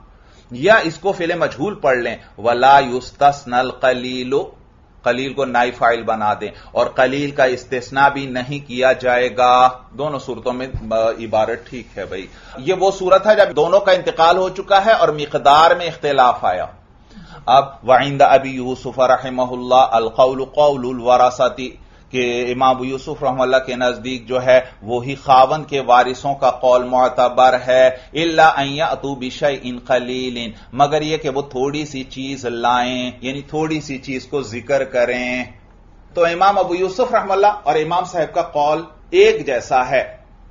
یا اس کو فعل مجہول پڑھ لیں، ولا یستثنى القلیل، قلیل کو نائب فاعل بنا دیں، اور قلیل کا استثناء بھی نہیں کیا جائے گا۔ دونوں صورتوں میں عبارت ٹھیک ہے بھائی۔ یہ وہ صورت ہے جب دونوں کا انتقال ہو چکا ہے اور مقدار میں اختلاف آیا۔ اب وعند ابی یوسف رحمہ اللہ القول قول الورثۃ، کہ امام ابو یوسف رحمہ اللہ کے نزدیک جو ہے وہی خاوند کے وارثوں کا قول معتبر ہے، الا ان یاتوا بشیء قلیل، مگر یہ کہ وہ تھوڑی سی چیز لائیں، یعنی تھوڑی سی چیز کو ذکر کریں۔ تو امام ابو یوسف رحمہ اللہ اور امام صاحب کا قول ایک جیسا ہے،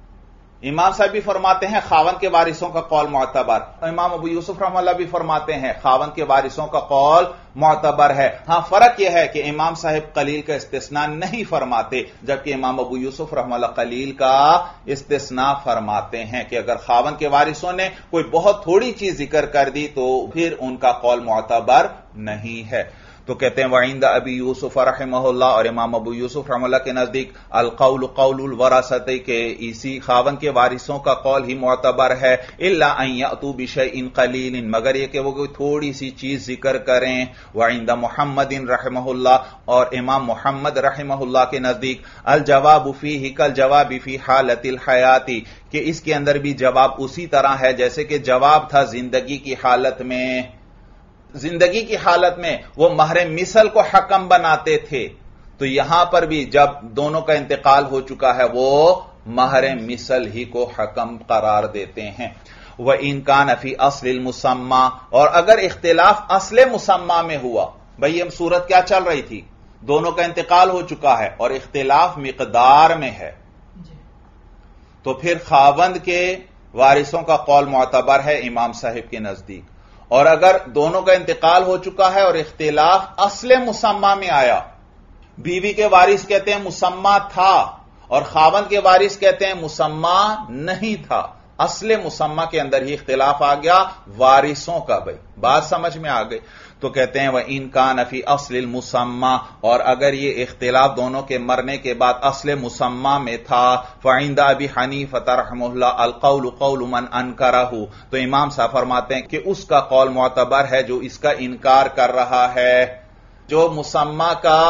امام صاحب بھی فرماتے ہیں خاوند کے وارثوں کا قول معتبر، امام ابو یوسف رحمہ اللہ بھی فرماتے ہیں خاوند کے وارثوں کا قول معتبر ہے۔ ہاں فرق یہ ہے کہ امام صاحب قلیل کا استثناء نہیں فرماتے، جبکہ امام ابو یوسف رحمہ اللہ قلیل کا استثناء فرماتے ہیں کہ اگر خاوند کے وارثوں نے کوئی بہت تھوڑی چیز ذکر کر دی تو پھر ان کا قول معتبر نہیں ہے۔ تو کہتے ہیں وعند ابی یوسف رحمہ اللہ، اور امام ابو یوسف رحمہ اللہ کے نزدیک القول قول الورثۃ، کہ اسی خاوند کے وارثوں کا قول ہی معتبر ہے، الا ان یاتوا بشیء قلیل، مگر یہ کہ وہ کوئی تھوڑی سی چیز ذکر کریں۔ وعند محمد رحمہ اللہ، اور امام محمد رحمہ اللہ کے نزدیک الجواب فیہ کالجواب فی حالۃ الحیات، کہ اس کے اندر بھی جواب اسی طرح ہے جیسے کہ جواب تھا زندگی کی حالت میں۔ زندگی کی حالت میں وہ مہر مثل کو حکم بناتے تھے، تو یہاں پر بھی جب دونوں کا انتقال ہو چکا ہے وہ مہر مثل ہی کو حکم قرار دیتے ہیں۔ وَإِن كَانَ فِي أَصْلِ الْمُسَمَّى، اور اگر اختلاف اصل مسمى میں ہوا، بھئی یہ صورت کیا چل رہی تھی، دونوں کا انتقال ہو چکا ہے اور اختلاف مقدار میں ہے، تو پھر خاوند کے وارثوں کا قول معتبر ہے امام صاحب کے نزدیک، اور اگر دونوں کا انتقال ہو چکا ہے اور اختلاف اصل مسمى میں آیا، بیوی کے وارث کہتے ہیں مسمى تھا اور خاوند کے وارث کہتے ہیں مسمى نہیں تھا، اصل مسمى کے اندر ہی اختلاف آ گیا وارثوں کا، بھائی بات سمجھ میں آ گئی۔ تو کہتے ہیں وَإِن كَانَ فِي أَصْلِ الْمُسَمَّى، اور اگر یہ اختلاف دونوں کے مرنے کے بعد اصل مسمى میں تھا، فَعِنْدَ أَبِي حَنِيفَةَ رَحْمَهُ اللَّهُ الْقَوْلُ قَوْلُ مَنْ أَنْكَرَهُ، تو امام صاحب فرماتے ہیں کہ اس کا قول معتبر ہے جو اس کا انکار کر رہا ہے، جو مسمى کا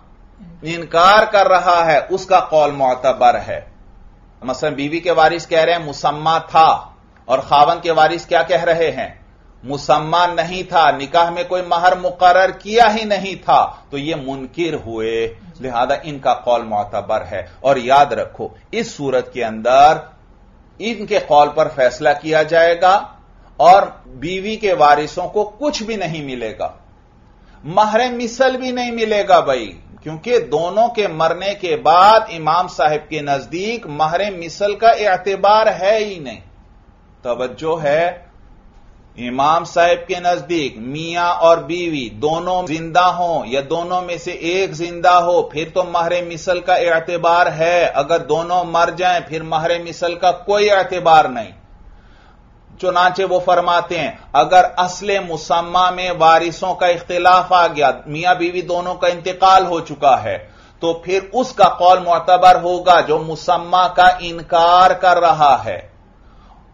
انکار کر رہا ہے اس کا قول معتبر ہے۔ مثلا بیوی کے وارث کہہ رہے ہیں مسمى تھا، اور خاوند کے وارث کیا کہہ رہے ہیں، مسمى نہیں تھا، نکاح میں کوئی مہر مقرر کیا ہی نہیں تھا، تو یہ منکر ہوئے، لہذا ان کا قول معتبر ہے۔ اور یاد رکھو اس صورت کے اندر ان کے قول پر فیصلہ کیا جائے گا اور بیوی کے وارثوں کو کچھ بھی نہیں ملے گا، مہر مثل بھی نہیں ملے گا بھائی، کیونکہ دونوں کے مرنے کے بعد امام صاحب کے نزدیک مہر مثل کا اعتبار ہے ہی نہیں۔ توجہ ہے، امام صاحب کے نزدیک میاں اور بیوی دونوں زندہ ہوں یا دونوں میں سے ایک زندہ ہو پھر تو مہر مثل کا اعتبار ہے، اگر دونوں مر جائیں پھر مہر مثل کا کوئی اعتبار نہیں۔ چنانچہ وہ فرماتے ہیں اگر اصل مسمى میں وارثوں کا اختلاف آ گیا، میاں بیوی دونوں کا انتقال ہو چکا ہے، تو پھر اس کا قول معتبر ہوگا جو مسمى کا انکار کر رہا ہے،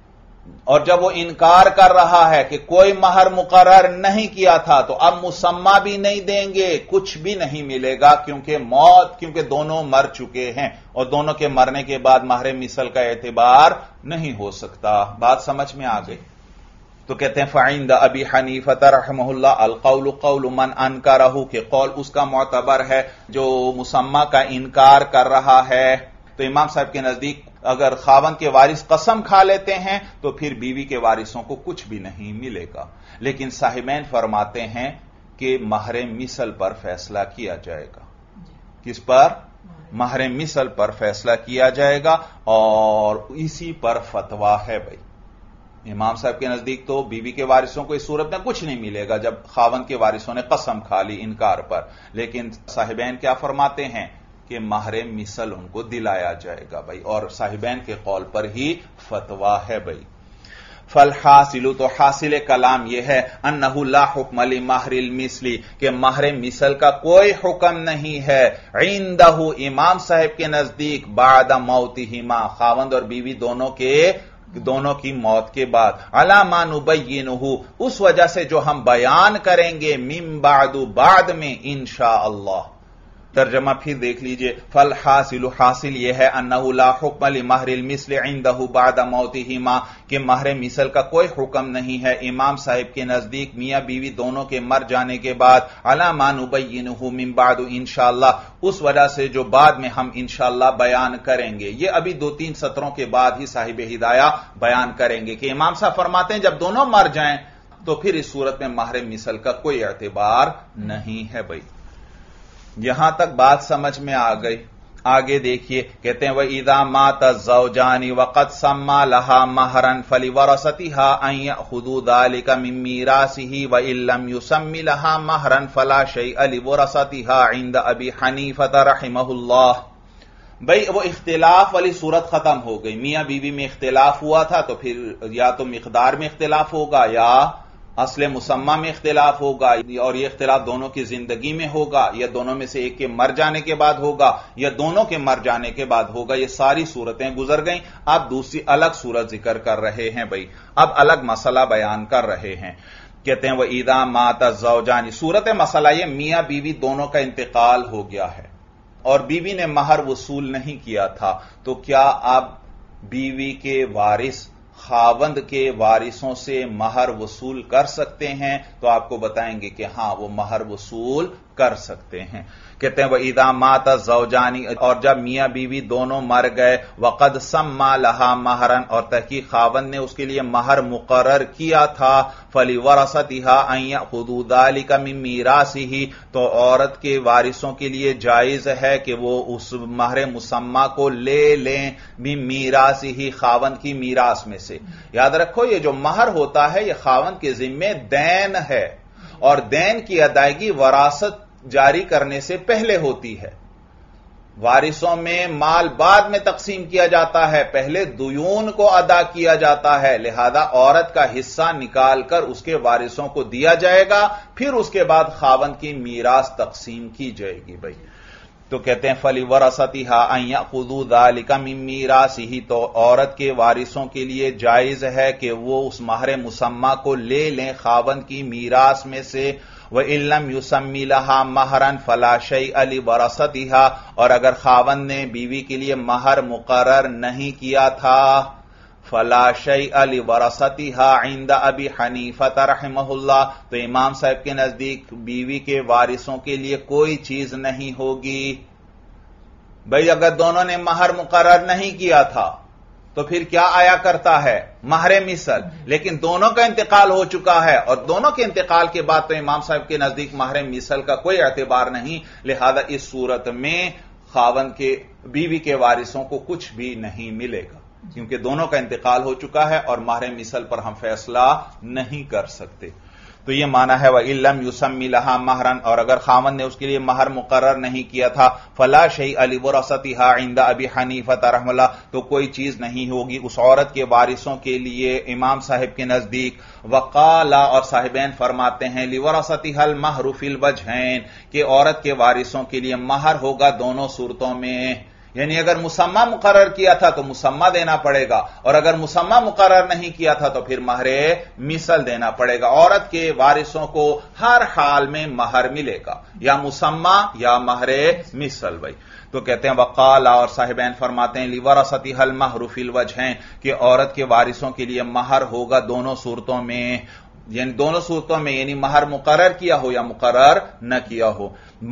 اور جب وہ انکار کر رہا ہے کہ کوئی مہر مقرر نہیں کیا تھا تو اب مسمہ بھی نہیں دیں گے، کچھ بھی نہیں ملے گا، کیونکہ دونوں مر چکے ہیں اور دونوں کے مرنے کے بعد مہر مثل کا اعتبار نہیں ہو سکتا۔ بات سمجھ میں آ گئی؟ تو کہتے ہیں فعند ابی حنیفہ رحمہ اللہ القول قول من انکرہ، کہ قول اس کا معتبر ہے جو مسمہ کا انکار کر رہا ہے۔ تو امام صاحب کے نزدیک اگر خاوند کے وارث قسم کھا لیتے ہیں تو پھر بیوی کے وارثوں کو کچھ بھی نہیں ملے گا، لیکن صاحبین فرماتے ہیں کہ مہر مثل پر فیصلہ کیا جائے گا۔ کس پر؟ مہر مثل پر فیصلہ کیا جائے گا، اور اسی پر فتویٰ ہے بھائی۔ امام صاحب کے نزدیک تو بیوی کے وارثوں کو اس صورت میں کچھ نہیں ملے گا جب خاوند کے وارثوں نے قسم کھا لی انکار پر، لیکن صاحبین کیا فرماتے ہیں کہ مہر مثل ان کو دلایا جائے گا بھائی، اور صاحبین کے قول پر ہی فتویٰ ہے بھائی۔ فالحاصل، تو حاصل کلام یہ ہے انہ لا حکم لمہر المثل، کہ مہر مثل کا کوئی حکم نہیں ہے عندہ امام صاحب کے نزدیک بعد موتہما، خاوند اور بیوی دونوں کی موت کے بعد، علی ما نبینہ، اس وجہ سے جو ہم بیان کریں گے، من بعد، بعد میں انشاءاللہ۔ ترجمہ پھر دیکھ لیجئے، فالحاصل، حاصل یہ ہے انہ لا حکم لمہر المثل عندہ بعد موتہما، کہ مہر مثل کا کوئی حکم نہیں ہے امام صاحب کے نزدیک میاں بیوی دونوں کے مر جانے کے بعد، علی ما نبینہ من بعد انشاءاللہ، اس وجہ سے جو بعد میں ہم انشاءاللہ بیان کریں گے۔ یہ ابھی 2-3 سطروں کے بعد ہی صاحب ہدایہ بیان کریں گے کہ امام صاحب فرماتے ہیں جب دونوں مر جائیں تو پھر اس صورت میں مہر مثل کا کوئی اعتبار نہیں ہے بھائی۔ یہاں تک بات سمجھ میں آ گئی؟ آگے دیکھیے، کہتے ہیں وَإِذَا مَاتَ الزَّوْجَانِ وَقَدْ سَمَّى لَهَا مَهْرًا فَلِوَرَثَتِهَا أَن يَأْخُذُوا ذَلِكَ مِن مِّيرَاثِهِ وَإِن لَّمْ يُسَمِّ لَهَا مَهْرًا فَلَا شَيْءَ لِوَرَثَتِهَا عِندَ أَبِي حَنِيفَةَ رَحِمَهُ اللَّهُ۔ بھئی وہ اختلاف والی صورت ختم ہو گئی، میاں بیوی میں اختلاف ہوا تھا تو پھر یا تو مقدار میں اختلاف ہوگا یا اصل مسمہ میں اختلاف ہوگا، اور یہ اختلاف دونوں کی زندگی میں ہوگا، یا دونوں میں سے ایک کے مر جانے کے بعد ہوگا، یا دونوں کے مر جانے کے بعد ہوگا۔ یہ ساری صورتیں گزر گئیں، اب دوسری الگ صورت ذکر کر رہے ہیں بھائی، اب الگ مسئلہ بیان کر رہے ہیں۔ کہتے ہیں وَإِذَا مَاتَ الزَّوْجَانِ، صورت مسئلہ یہ میاں بیوی دونوں کا انتقال ہو گیا ہے اور بیوی نے مہر وصول نہیں کیا تھا، تو کیا اب بیوی کے وارث خاوند کے وارثوں سے مہر وصول کر سکتے ہیں؟ تو آپ کو بتائیں گے کہ ہاں وہ مہر وصول کر سکتے ہیں۔ کہتے ہیں وَإِذَا مَاتَ الزَّوْجَانِ، اور جب میاں بیوی دونوں مر گئے، وَقَدْ سَمَّى لَهَا مَهْرًا، اور تحقیق خاوند نے اس کے لیے مہر مقرر کیا تھا، فَلِوَرَثَتِهَا أَن يَأْخُذُوا ذَلِكَ مِن مِّيرَاثِهِ، تو عورت کے وارثوں کے لیے جائز ہے کہ وہ اس مہر مسمہ کو لے لیں، مِن مِّيرَاثِهِ، خاوند کی میراث میں سے۔ یاد رکھو یہ جو مہر ہوتا ہے یہ خاوند کے ذمے دین ہے، اور دین کی ادائیگی وراثت جاری کرنے سے پہلے ہوتی ہے۔ وارثوں میں مال بعد میں تقسیم کیا جاتا ہے، پہلے دیون کو ادا کیا جاتا ہے، لہذا عورت کا حصہ نکال کر اس کے وارثوں کو دیا جائے گا، پھر اس کے بعد خاوند کی میراث تقسیم کی جائے گی بھائی۔ تو کہتے ہیں فَلِوَرَثَتِهَا أَن يَأْخُذُوا ذَلِكَ مِن مِّيرَاثِهِ، تو عورت کے وارثوں کے لیے جائز ہے کہ وہ اس مہر مسمہ کو لے لیں خاوند کی میراث میں سے، وَإِن لَّمْ يُسَمِّ لَهَا مَهْرًا فَلَا شَيْءَ لِوَرَثَتِهَا، اور اگر خاوند نے بیوی کے لیے مہر مقرر نہیں کیا تھا، فَلَا شَيْءَ لِوَرَثَتِهَا عِندَ أَبِي حَنِيفَةَ رَحِمَهُ اللَّهُ، تو امام صاحب کے نزدیک بیوی کے وارثوں کے لیے کوئی چیز نہیں ہوگی۔ بھئی اگر دونوں نے مہر مقرر نہیں کیا تھا تو پھر کیا آیا کرتا ہے؟ مہر مثل، لیکن دونوں کا انتقال ہو چکا ہے، اور دونوں کے انتقال کے بعد تو امام صاحب کے نزدیک مہر مثل کا کوئی اعتبار نہیں، لہذا اس صورت میں خاوند کے بیوی کے وارثوں کو کچھ بھی نہیں ملے گا، کیونکہ دونوں کا انتقال ہو چکا ہے اور مہر مثل پر ہم فیصلہ نہیں کر سکتے۔ تو یہ معنی ہے وَإِن لَّمْ يُسَمِّ لَهَا مَهْرًا، اور اگر خاوند نے اس کے لیے مہر مقرر نہیں کیا تھا، فَلَا شَيْءَ لِوَرَثَتِهَا عِندَ أَبِي حَنِيفَةَ رحمہ اللہ، تو کوئی چیز نہیں ہوگی اس عورت کے وارثوں کے لیے امام صاحب کے نزدیک۔ وقالا، اور صاحبین فرماتے ہیں لِوَرَثَتِهَا الْمَهْرُ فِي الْوَجْهَيْنِ، کہ عورت کے وارثوں کے لیے مہر ہوگا دونوں صورتوں میں، یعنی اگر مسمہ مقرر کیا تھا تو مسمہ دینا پڑے گا، اور اگر مسمہ مقرر نہیں کیا تھا تو پھر مہر مثل دینا پڑے گا۔ عورت کے وارثوں کو ہر حال میں مہر ملے گا، یا مسمہ یا مہر مثل۔ بھائی تو کہتے ہیں وقال، اور صاحبین فرماتے ہیں لورثتها المہر فی الوجہین، کہ عورت کے وارثوں کے لیے مہر ہوگا دونوں صورتوں میں، یعنی دونوں صورتوں میں، یعنی مہر مقرر کیا ہو یا مقرر نہ کیا ہو۔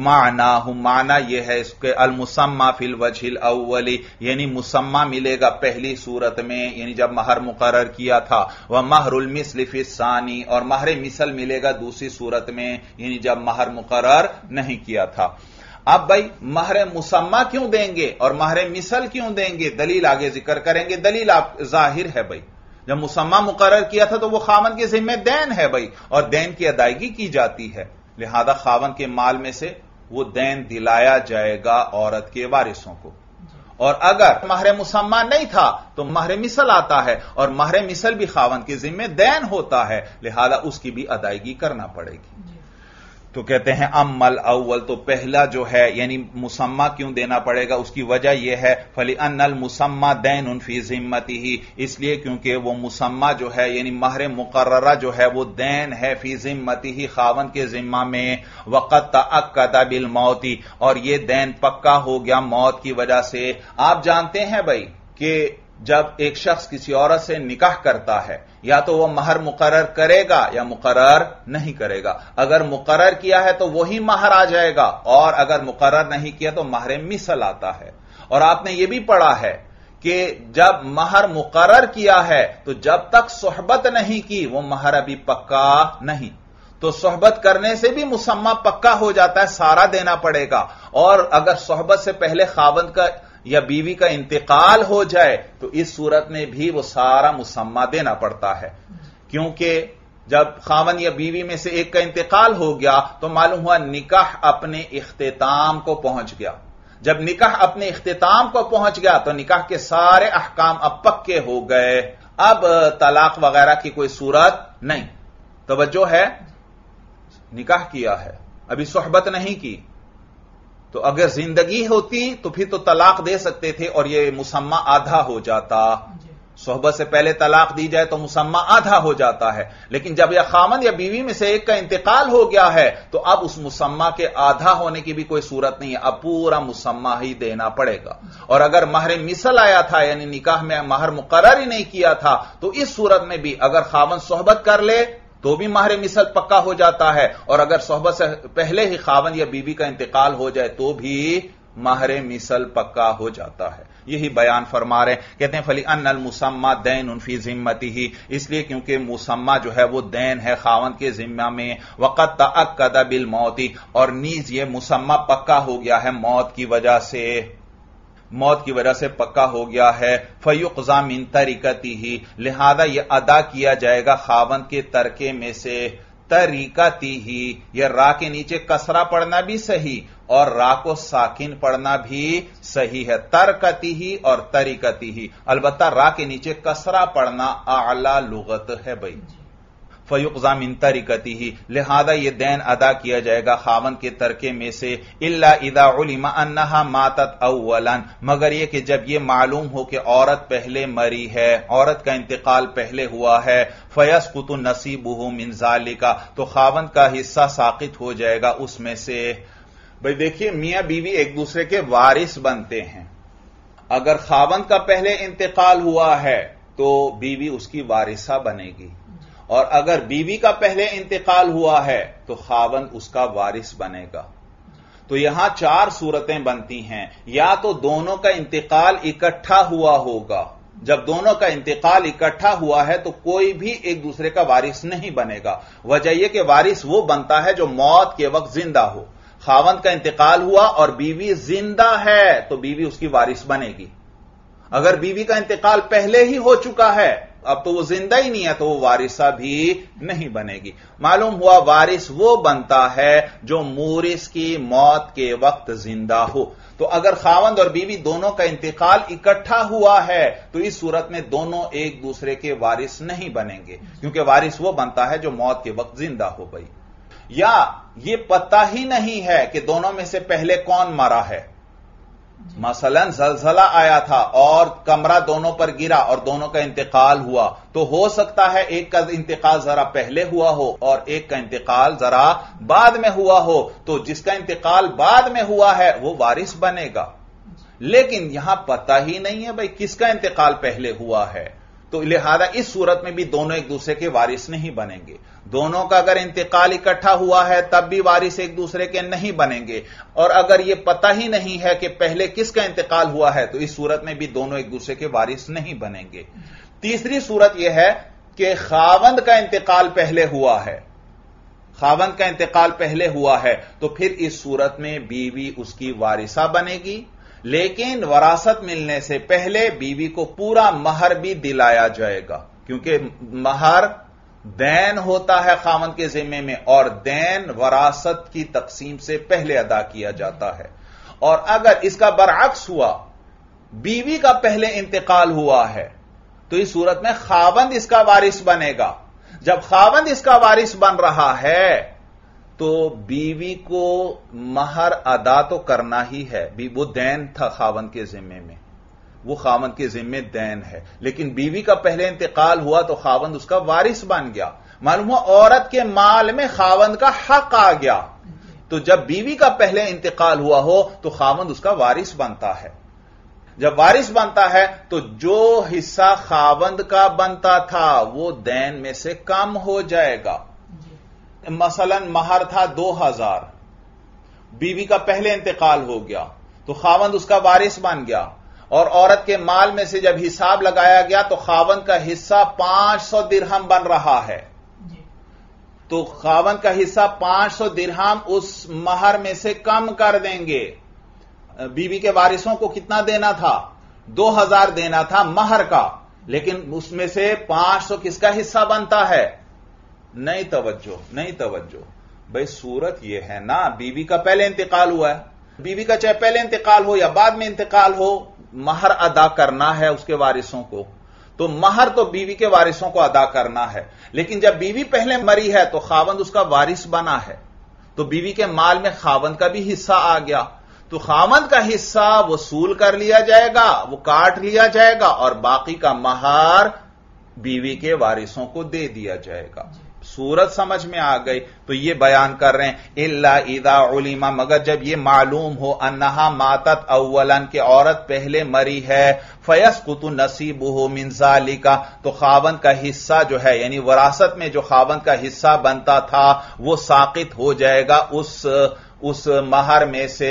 معنی یہ ہے اس کے المسمى فی الوجہ الاولی، یعنی مسمى ملے گا پہلی صورت میں، یعنی جب مہر مقرر کیا تھا، ومہر المثل فی الثانی، اور مہر مثل ملے گا دوسری صورت میں، یعنی جب مہر مقرر نہیں کیا تھا۔ اب بھائی مہر مسمى کیوں دیں گے اور مہر مثل کیوں دیں گے؟ دلیل آگے ذکر کریں گے۔ دلیل ظاہر ہے بھائی، جب مسمى مقرر کیا تھا تو وہ خاوند کے ذمہ دین ہے بھائی، اور دین کی ادائیگی کی جاتی ہے، لہذا خاوند کے مال میں سے وہ دین دلایا جائے گا عورت کے وارثوں کو۔ اور اگر مہر مسمى نہیں تھا تو مہر مثل آتا ہے، اور مہر مثل بھی خاوند کے ذمہ دین ہوتا ہے، لہذا اس کی بھی ادائیگی کرنا پڑے گی۔ تو کہتے ہیں امل اول، تو پہلا جو ہے یعنی مسمى کیوں دینا پڑے گا، اس کی وجہ یہ ہے فَلِأَنَّ الْمُسَمَّى دَيْنٌ فِي ذِمَّتِهِ، اس لیے کیونکہ وہ مسمى جو ہے یعنی مہر مقررہ جو ہے وہ دین ہے فی ذمتہ، خاوند کے ذمہ میں، وَقَدْ تَأَكَّدَ بِالْمَوْتِ، اور یہ دین پکا ہو گیا موت کی وجہ سے۔ آپ جانتے ہیں بھائی کہ جب ایک شخص کسی عورت سے نکاح کرتا ہے، یا تو وہ مہر مقرر کرے گا یا مقرر نہیں کرے گا۔ اگر مقرر کیا ہے تو وہی مہر آ جائے گا، اور اگر مقرر نہیں کیا تو مہر مثل آتا ہے۔ اور آپ نے یہ بھی پڑھا ہے کہ جب مہر مقرر کیا ہے تو جب تک صحبت نہیں کی وہ مہر ابھی پکا نہیں، تو صحبت کرنے سے بھی مسمى پکا ہو جاتا ہے، سارا دینا پڑے گا۔ اور اگر صحبت سے پہلے خاوند کا یا بیوی کا انتقال ہو جائے تو اس صورت میں بھی وہ سارا مسمى دینا پڑتا ہے، کیونکہ جب خاوند یا بیوی میں سے ایک کا انتقال ہو گیا تو معلوم ہوا نکاح اپنے اختتام کو پہنچ گیا۔ جب نکاح اپنے اختتام کو پہنچ گیا تو نکاح کے سارے احکام اب پکے ہو گئے، اب طلاق وغیرہ کی کوئی صورت نہیں۔ توجہ ہے، نکاح کیا ہے، ابھی صحبت نہیں کی، تو اگر زندگی ہوتی تو پھر تو طلاق دے سکتے تھے اور یہ مسمى آدھا ہو جاتا۔ صحبت سے پہلے طلاق دی جائے تو مسمى آدھا ہو جاتا ہے، لیکن جب یہ خاوند یا بیوی میں سے ایک کا انتقال ہو گیا ہے تو اب اس مسمى کے آدھا ہونے کی بھی کوئی صورت نہیں ہے، اب پورا مسمى ہی دینا پڑے گا۔ اور اگر مہر مثل آیا تھا یعنی نکاح میں مہر مقرر ہی نہیں کیا تھا تو اس صورت میں بھی اگر خاوند صحبت کر لے تو بھی مہر مثل پکا ہو جاتا ہے، اور اگر صحبت سے پہلے ہی خاوند یا بیوی کا انتقال ہو جائے تو بھی مہر مثل پکا ہو جاتا ہے۔ یہی بیان فرما رہے ہیں، کہتے ہیں فَلِأَنَّ الْمُسَمَّى دَيْنٌ فِي ذِمَّتِهِ، اس لیے کیونکہ مسمى جو ہے وہ دین ہے خاوند کے ذمہ میں، وَقَدْ تَأَكَّدَ بِالْمَوْتِ، اور نیز یہ مسمى پکا ہو گیا ہے موت کی وجہ سے، موت کی وجہ سے پکا ہو گیا ہے۔ فَيُقْضَى مِن تَرِكَتِهِ، لہذا یہ ادا کیا جائے گا خاوند کے ترکے میں سے۔ تَرِكَتِهِ، یہ را کے نیچے کسرہ پڑھنا بھی صحیح اور را کو ساکن پڑھنا بھی صحیح ہے، تَرْكَتِهِ اور تَرِكَتِهِ، البتہ را کے نیچے کسرہ پڑھنا اعلی لغت ہے بھائی۔ فَيُقْضَى مِن تَرِكَتِهِ، لہذا یہ دین ادا کیا جائے گا خاوند کے ترکے میں سے، إِلَّا إِذَا عُلِمَ أَنَّهَا مَاتَتْ أَوَّلًا، مگر یہ کہ جب یہ معلوم ہو کہ عورت پہلے مری ہے، عورت کا انتقال پہلے ہوا ہے، فَيَسْقُطُ نَصِيبُهُ مِن ذَلِكَ، تو خاوند کا حصہ ساقط ہو جائے گا اس میں سے۔ بھئی دیکھیے میاں بیوی ایک دوسرے کے وارث بنتے ہیں، اگر خاوند کا پہلے انتقال ہوا ہے تو بیوی اس کی وارثہ بنے گی، اور اگر بیوی کا پہلے انتقال ہوا ہے تو خاوند اس کا وارث بنے گا۔ تو یہاں چار صورتیں بنتی ہیں، یا تو دونوں کا انتقال اکٹھا ہوا ہوگا، جب دونوں کا انتقال اکٹھا ہوا ہے تو کوئی بھی ایک دوسرے کا وارث نہیں بنے گا۔ وجہ یہ کہ وارث وہ بنتا ہے جو موت کے وقت زندہ ہو، خاوند کا انتقال ہوا اور بیوی زندہ ہے تو بیوی اس کی وارث بنے گی۔ اگر بیوی کا انتقال پہلے ہی ہو چکا ہے اب تو وہ زندہ ہی نہیں ہے تو وہ وارثہ بھی نہیں بنے گی۔ معلوم ہوا وارث وہ بنتا ہے جو مورث کی موت کے وقت زندہ ہو۔ تو اگر خاوند اور بیوی دونوں کا انتقال اکٹھا ہوا ہے تو اس صورت میں دونوں ایک دوسرے کے وارث نہیں بنیں گے، کیونکہ وارث وہ بنتا ہے جو موت کے وقت زندہ ہو گئی۔ یا یہ پتہ ہی نہیں ہے کہ دونوں میں سے پہلے کون مرا ہے، مثلاً زلزلہ آیا تھا اور کمرہ دونوں پر گرا اور دونوں کا انتقال ہوا، تو ہو سکتا ہے ایک کا انتقال ذرا پہلے ہوا ہو اور ایک کا انتقال ذرا بعد میں ہوا ہو، تو جس کا انتقال بعد میں ہوا ہے وہ وارث بنے گا۔ لیکن یہاں پتہ ہی نہیں ہے بھائی کس کا انتقال پہلے ہوا ہے، تو لہذا اس صورت میں بھی دونوں ایک دوسرے کے وارث نہیں بنیں گے۔ دونوں کا اگر انتقال اکٹھا ہوا ہے تب بھی وارث ایک دوسرے کے نہیں بنیں گے، اور اگر یہ پتہ ہی نہیں ہے کہ پہلے کس کا انتقال ہوا ہے تو اس صورت میں بھی دونوں ایک دوسرے کے وارث نہیں بنیں گے۔ تیسری صورت یہ ہے کہ خاوند کا انتقال پہلے ہوا ہے، خاوند کا انتقال پہلے ہوا ہے، تو پھر اس صورت میں بیوی اس کی وارثہ بنے گی، لیکن وراثت ملنے سے پہلے بیوی کو پورا مہر بھی دلایا جائے گا، کیونکہ مہر دین ہوتا ہے خاوند کے ذمے میں، اور دین وراثت کی تقسیم سے پہلے ادا کیا جاتا ہے۔ اور اگر اس کا برعکس ہوا، بیوی کا پہلے انتقال ہوا ہے، تو اس صورت میں خاوند اس کا وارث بنے گا۔ جب خاوند اس کا وارث بن رہا ہے تو بیوی کو مہر ادا تو کرنا ہی ہے، وہ دین تھا خاوند کے ذمے میں، وہ خاوند کے ذمے دین ہے، لیکن بیوی کا پہلے انتقال ہوا تو خاوند اس کا وارث بن گیا۔ معلوم ہوا عورت کے مال میں خاوند کا حق آ گیا، تو جب بیوی کا پہلے انتقال ہوا ہو تو خاوند اس کا وارث بنتا ہے۔ جب وارث بنتا ہے تو جو حصہ خاوند کا بنتا تھا وہ دین میں سے کم ہو جائے گا۔ مثلا مہر تھا 2000، بیوی کا پہلے انتقال ہو گیا تو خاوند اس کا وارث بن گیا، اور عورت کے مال میں سے جب حساب لگایا گیا تو خاوند کا حصہ 500 درہم بن رہا ہے، تو خاوند کا حصہ 500 درہم اس مہر میں سے کم کر دیں گے۔ بیوی کے وارثوں کو کتنا دینا تھا؟ 2000 دینا تھا مہر کا، لیکن اس میں سے 500 کس کا حصہ بنتا ہے؟ نہیں توجہ بھئی صورت یہ ہے نا، بیوی کا پہلے انتقال ہوا ہے، بیوی کا چاہے پہلے انتقال ہو یا بعد میں انتقال ہو، مہر ادا کرنا ہے اس کے وارثوں کو، تو مہر تو بیوی کے وارثوں کو ادا کرنا ہے، لیکن جب بیوی پہلے مری ہے تو خاوند اس کا وارث بنا ہے، تو بیوی کے مال میں خاوند کا بھی حصہ آ گیا، تو خاوند کا حصہ وصول کر لیا جائے گا، وہ کاٹ لیا جائے گا، اور باقی کا مہر بیوی کے وارثوں کو دے دیا جائے گا۔ صورت سمجھ میں آ گئی؟ تو یہ بیان کر رہے ہیں الا اذا علم، مگر جب یہ معلوم ہو انہا ماتت اولا، کہ عورت پہلے مری ہے، فیسقط نصیبہ من ذالک، تو خاوند کا حصہ جو ہے یعنی وراثت میں جو خاوند کا حصہ بنتا تھا وہ ساقط ہو جائے گا اس مہر میں سے۔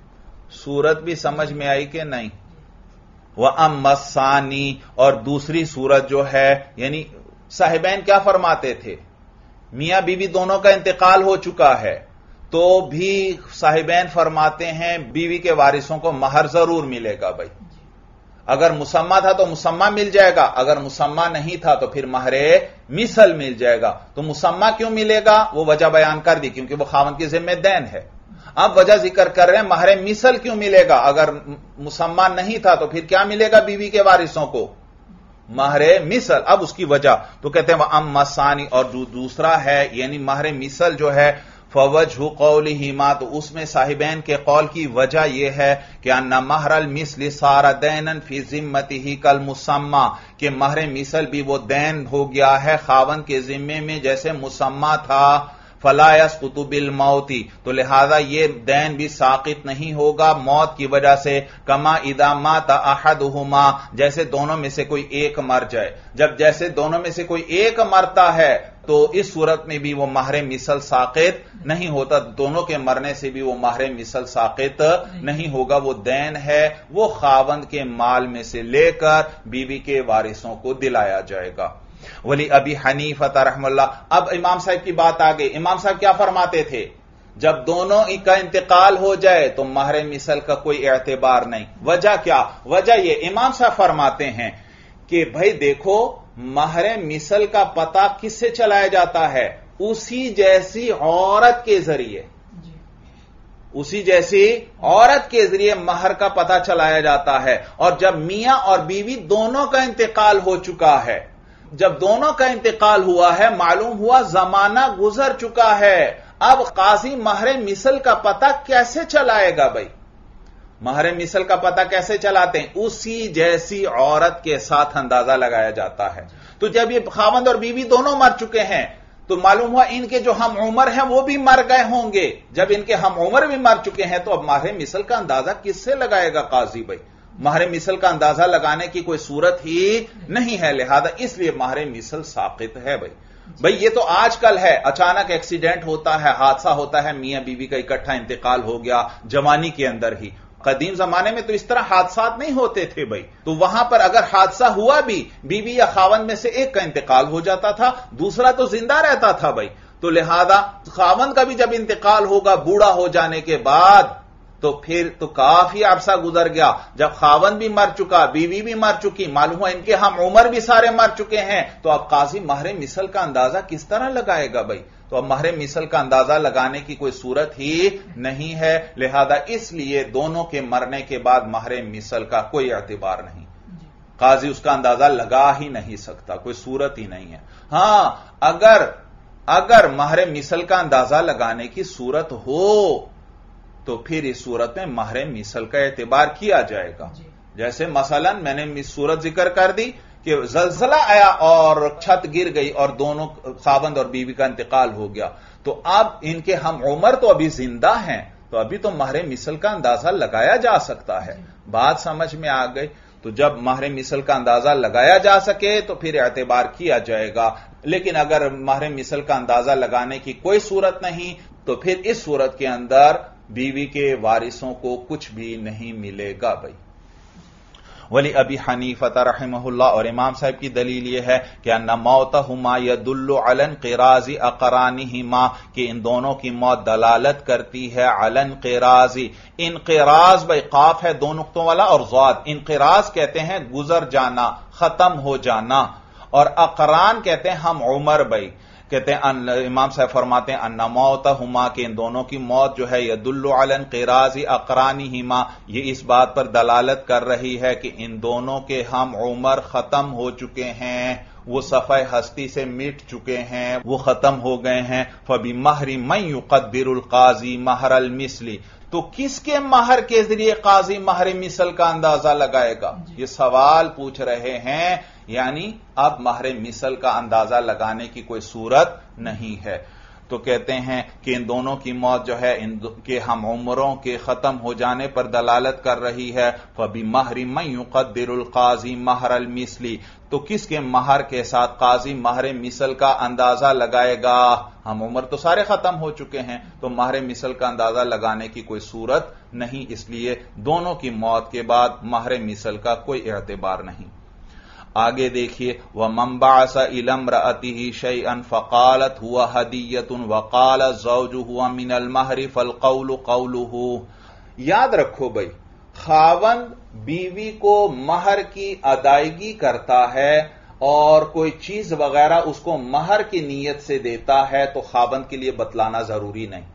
صورت بھی سمجھ میں آئی کہ نہیں؟ وَأَمَّا الثَّانِي، اور دوسری صورت جو ہے، یعنی صاحبین کیا فرماتے تھے؟ میاں بیوی دونوں کا انتقال ہو چکا ہے تو بھی صاحبین فرماتے ہیں بیوی کے وارثوں کو مہر ضرور ملے گا بھائی، اگر مسمہ تھا تو مسمہ مل جائے گا، اگر مسمہ نہیں تھا تو پھر مہر مثل مل جائے گا۔ تو مسمہ کیوں ملے گا وہ وجہ بیان کر دی، کیونکہ وہ خاوند کے ذمہ دین ہے۔ اب وجہ ذکر کر رہے ہیں مہر مثل کیوں ملے گا، اگر مسمہ نہیں تھا تو پھر کیا ملے گا بیوی کے وارثوں کو؟ مہر مثل۔ اب اس کی وجہ تو کہتے ہیں وَأَمَّا الثَّانِي، اور جو دوسرا ہے یعنی مہر مثل جو ہے، فَوَجْهُ قَوْلِهِمَا، تو اس میں صاحبین کے قول کی وجہ یہ ہے کہ أَنَّ مَهْرَ الْمِثْلِ صَارَ دَيْنًا فِي ذِمَّتِهِ كَالْمُسَمَّى، کہ مہر مثل بھی وہ دین ہو گیا ہے خاوند کے ذمے میں جیسے مسمہ تھا۔ فَلَا يَسْقُطُ بِالْمَوْتِ، تو لہذا یہ دین بھی ساقط نہیں ہوگا موت کی وجہ سے، كَمَا إِذَا مَاتَ أَحَدُهُمَا، جیسے دونوں میں سے کوئی ایک مر جائے، جب جیسے دونوں میں سے کوئی ایک مرتا ہے تو اس صورت میں بھی وہ مہر مثل ساقط نہیں ہوتا، دونوں کے مرنے سے بھی وہ مہر مثل ساقط نہیں ہوگا، وہ دین ہے، وہ خاوند کے مال میں سے لے کر بیوی کے وارثوں کو دلایا جائے گا۔ ولی ابی حنیفہ رحمہ اللہ، اب امام صاحب کی بات آ گئی۔ امام صاحب کیا فرماتے تھے؟ جب دونوں کا انتقال ہو جائے تو مہر مثل کا کوئی اعتبار نہیں۔ وجہ کیا؟ وجہ یہ امام صاحب فرماتے ہیں کہ بھائی دیکھو، مہر مثل کا پتہ کس سے چلایا جاتا ہے؟ اسی جیسی عورت کے ذریعے، اسی جیسی عورت کے ذریعے مہر کا پتہ چلایا جاتا ہے، اور جب میاں اور بیوی دونوں کا انتقال ہو چکا ہے، جب دونوں کا انتقال ہوا ہے، معلوم ہوا زمانہ گزر چکا ہے، اب قاضی مہر مثل کا پتہ کیسے چلائے گا بھائی؟ مہر مثل کا پتہ کیسے چلاتے ہیں؟ اسی جیسی عورت کے ساتھ اندازہ لگایا جاتا ہے. تو جب یہ خاوند اور بیوی دونوں مر چکے ہیں تو معلوم ہوا ان کے جو ہم عمر ہیں وہ بھی مر گئے ہوں گے. جب ان کے ہم عمر بھی مر چکے ہیں تو اب مہر مثل کا اندازہ کس سے لگائے گا قاضی بھائی؟ مہر مثل کا اندازہ لگانے کی کوئی صورت ہی نہیں ہے، لہذا اس لیے مہر مثل ساقط ہے بھائی یہ تو آج کل ہے، اچانک ایکسیڈنٹ ہوتا ہے، حادثہ ہوتا ہے، میاں بیوی کا اکٹھا انتقال ہو گیا جوانی کے اندر ہی. قدیم زمانے میں تو اس طرح حادثات نہیں ہوتے تھے بھائی. تو وہاں پر اگر حادثہ ہوا بھی بیوی یا خاوند میں سے ایک کا انتقال ہو جاتا تھا، دوسرا تو زندہ رہتا تھا بھائی. تو لہذا خاوند کا بھی جب انتقال ہوگا بوڑھا ہو جانے کے بعد تو پھر تو کافی عرصہ گزر گیا. جب خاوند بھی مر چکا، بیوی بھی مر چکی، معلوم ہوا ان کے ہم عمر بھی سارے مر چکے ہیں، تو اب قاضی مہر مثل کا اندازہ کس طرح لگائے گا بھائی؟ تو اب مہر مثل کا اندازہ لگانے کی کوئی صورت ہی نہیں ہے، لہذا اس لیے دونوں کے مرنے کے بعد مہر مثل کا کوئی اعتبار نہیں. قاضی اس کا اندازہ لگا ہی نہیں سکتا، کوئی صورت ہی نہیں ہے. ہاں اگر مہر مثل کا اندازہ لگانے کی صورت ہو تو پھر اس صورت میں مہر مثل کا اعتبار کیا جائے گا. جیسے مثلا میں نے صورت ذکر کر دی کہ زلزلہ آیا اور چھت گر گئی اور دونوں خاوند اور بیوی کا انتقال ہو گیا، تو اب ان کے ہم عمر تو ابھی زندہ ہیں، تو ابھی تو مہر مثل کا اندازہ لگایا جا سکتا ہے. بات سمجھ میں آ گئی؟ تو جب مہر مثل کا اندازہ لگایا جا سکے تو پھر اعتبار کیا جائے گا. لیکن اگر مہر مثل کا اندازہ لگانے کی کوئی صورت نہیں تو پھر اس صورت کے اندر بیوی کے وارثوں کو کچھ بھی نہیں ملے گا بھائی. ولی ابی حنیفہ رحمہ اللہ اور امام صاحب کی دلیل یہ ہے کہ ان موتہما یدل علی انقراض اقرانہما، کہ ان دونوں کی موت دلالت کرتی ہے علی انقراض. انقراض بھائی قاف ہے دو نقطوں والا اور ضاد. انقراض کہتے ہیں گزر جانا، ختم ہو جانا، اور اقران کہتے ہیں ہم عمر بھائی. کہتے ہیں امام صاحب فرماتے ہیں ان موتہما، کہ ان دونوں کی موت جو ہے یدل علی انقراض اقرانہما، یہ اس بات پر دلالت کر رہی ہے کہ ان دونوں کے ہم عمر ختم ہو چکے ہیں، وہ صفحہ ہستی سے مٹ چکے ہیں، وہ ختم ہو گئے ہیں. فبمہر من یقدر القاضی مہر المثل، تو کس کے مہر کے ذریعے قاضی مہر مثل کا اندازہ لگائے گا؟ یہ سوال پوچھ رہے ہیں. یعنی اب مہر مثل کا اندازہ لگانے کی کوئی صورت نہیں ہے. تو کہتے ہیں کہ ان دونوں کی موت جو ہے ان کے ہم عمروں کے ختم ہو جانے پر دلالت کر رہی ہے. فبمہر من یقدر القاضی مہر المثل، تو کس کے مہر کے ساتھ قاضی مہر مثل کا اندازہ لگائے گا؟ ہم عمر تو سارے ختم ہو چکے ہیں، تو مہر مثل کا اندازہ لگانے کی کوئی صورت نہیں، اس لیے دونوں کی موت کے بعد مہر مثل کا کوئی اعتبار نہیں. آگے دیکھیے وَمَن بَعَثَ إِلَى امْرَأَتِهِ شَيْئًا فَقَالَتْ هُوَ هَدِيَّةٌ وَقَالَ الزَّوْجُ هُوَ مِنَ الْمَهْرِ فَالْقَوْلُ قَوْلُهُ. یاد رکھو بھائی، خاوند بیوی کو مہر کی ادائیگی کرتا ہے اور کوئی چیز وغیرہ اس کو مہر کی نیت سے دیتا ہے تو خاوند کے لیے بتلانا ضروری نہیں.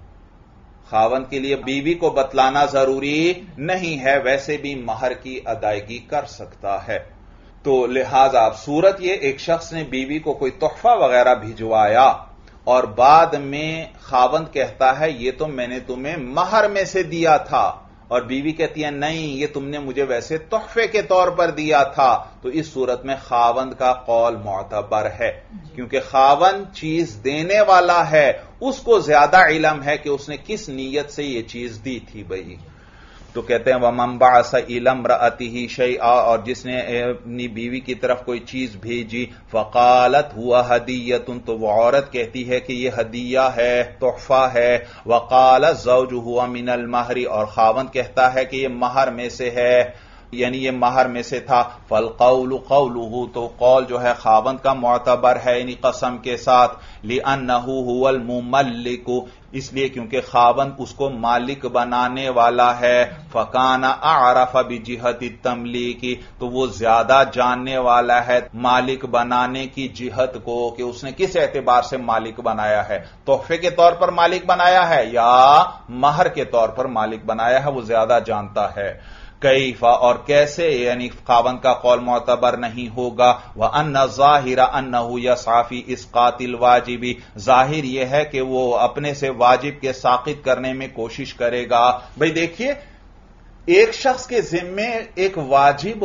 خاوند کے لیے بیوی کو بتلانا ضروری نہیں ہے، ویسے بھی مہر کی ادائیگی کر سکتا ہے. تو لہذا اب صورت یہ، ایک شخص نے بیوی کو کوئی تحفہ وغیرہ بھجوایا اور بعد میں خاوند کہتا ہے یہ تو میں نے تمہیں مہر میں سے دیا تھا، اور بیوی کہتی ہے نہیں یہ تم نے مجھے ویسے تحفے کے طور پر دیا تھا، تو اس صورت میں خاوند کا قول معتبر ہے، کیونکہ خاوند چیز دینے والا ہے، اس کو زیادہ علم ہے کہ اس نے کس نیت سے یہ چیز دی تھی بھائی. تو کہتے ہیں وَمَن بَعَثَ إِلَى امْرَأَتِهِ شَيْئًا، اور جس نے اپنی بیوی کی طرف کوئی چیز بھیجی، فَقَالَتْ هُوَ هَدِيَّةٌ، تو وہ عورت کہتی ہے کہ یہ ہدیہ ہے، تحفہ ہے. وَقَالَ الزَّوْجُ هُوَ مِنَ الْمَهْرِ، اور خاوند کہتا ہے کہ یہ مہر میں سے ہے، یعنی یہ مہر میں سے تھا. فالقول قوله، تو قول جو ہے خاوند کا معتبر ہے، یعنی قسم کے ساتھ. لأنه هو المملک، اس لیے کیونکہ خاوند اس کو مالک بنانے والا ہے. فکان اعرف بجہت التملیک، تو وہ زیادہ جاننے والا ہے مالک بنانے کی جہت کو، کہ اس نے کس اعتبار سے مالک بنایا ہے، تحفے کے طور پر مالک بنایا ہے یا مہر کے طور پر مالک بنایا ہے، وہ زیادہ جانتا ہے. کیف، اور کیسے، یعنی خاوند کا قول معتبر نہیں ہوگا. وَأَنَّ الظَّاهِرَ أَنَّهُ يَسْعَىٰ فِي إِسْقَاطِ الْوَاجِبِ، ظاہر یہ ہے کہ وہ اپنے سے واجب کے ساقط کرنے میں کوشش کرے گا. بھئی دیکھیے ایک شخص کے ذمے ایک واجب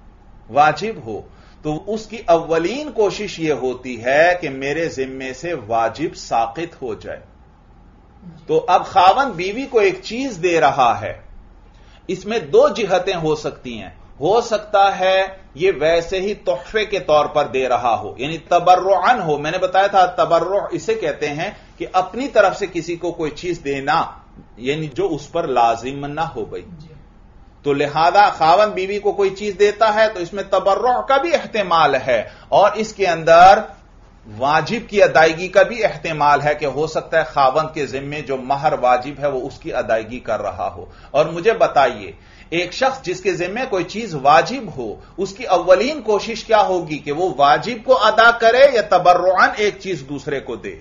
ہو تو اس کی اولین کوشش یہ ہوتی ہے کہ میرے ذمے سے واجب ساقط ہو جائے. تو اب خاوند بیوی کو ایک چیز دے رہا ہے، اس میں دو جہتیں ہو سکتی ہیں. ہو سکتا ہے یہ ویسے ہی تحفے کے طور پر دے رہا ہو، یعنی تبرعن ہو. میں نے بتایا تھا تبرع اسے کہتے ہیں کہ اپنی طرف سے کسی کو کوئی چیز دینا، یعنی جو اس پر لازم نہ ہو گئی. تو لہذا خاوند بیوی کو کوئی چیز دیتا ہے تو اس میں تبرع کا بھی احتمال ہے، اور اس کے اندر واجب کی ادائیگی کا بھی احتمال ہے کہ ہو سکتا ہے خاوند کے ذمے جو مہر واجب ہے وہ اس کی ادائیگی کر رہا ہو. اور مجھے بتائیے، ایک شخص جس کے ذمے کوئی چیز واجب ہو، اس کی اولین کوشش کیا ہوگی کہ وہ واجب کو ادا کرے یا تبرعن ایک چیز دوسرے کو دے؟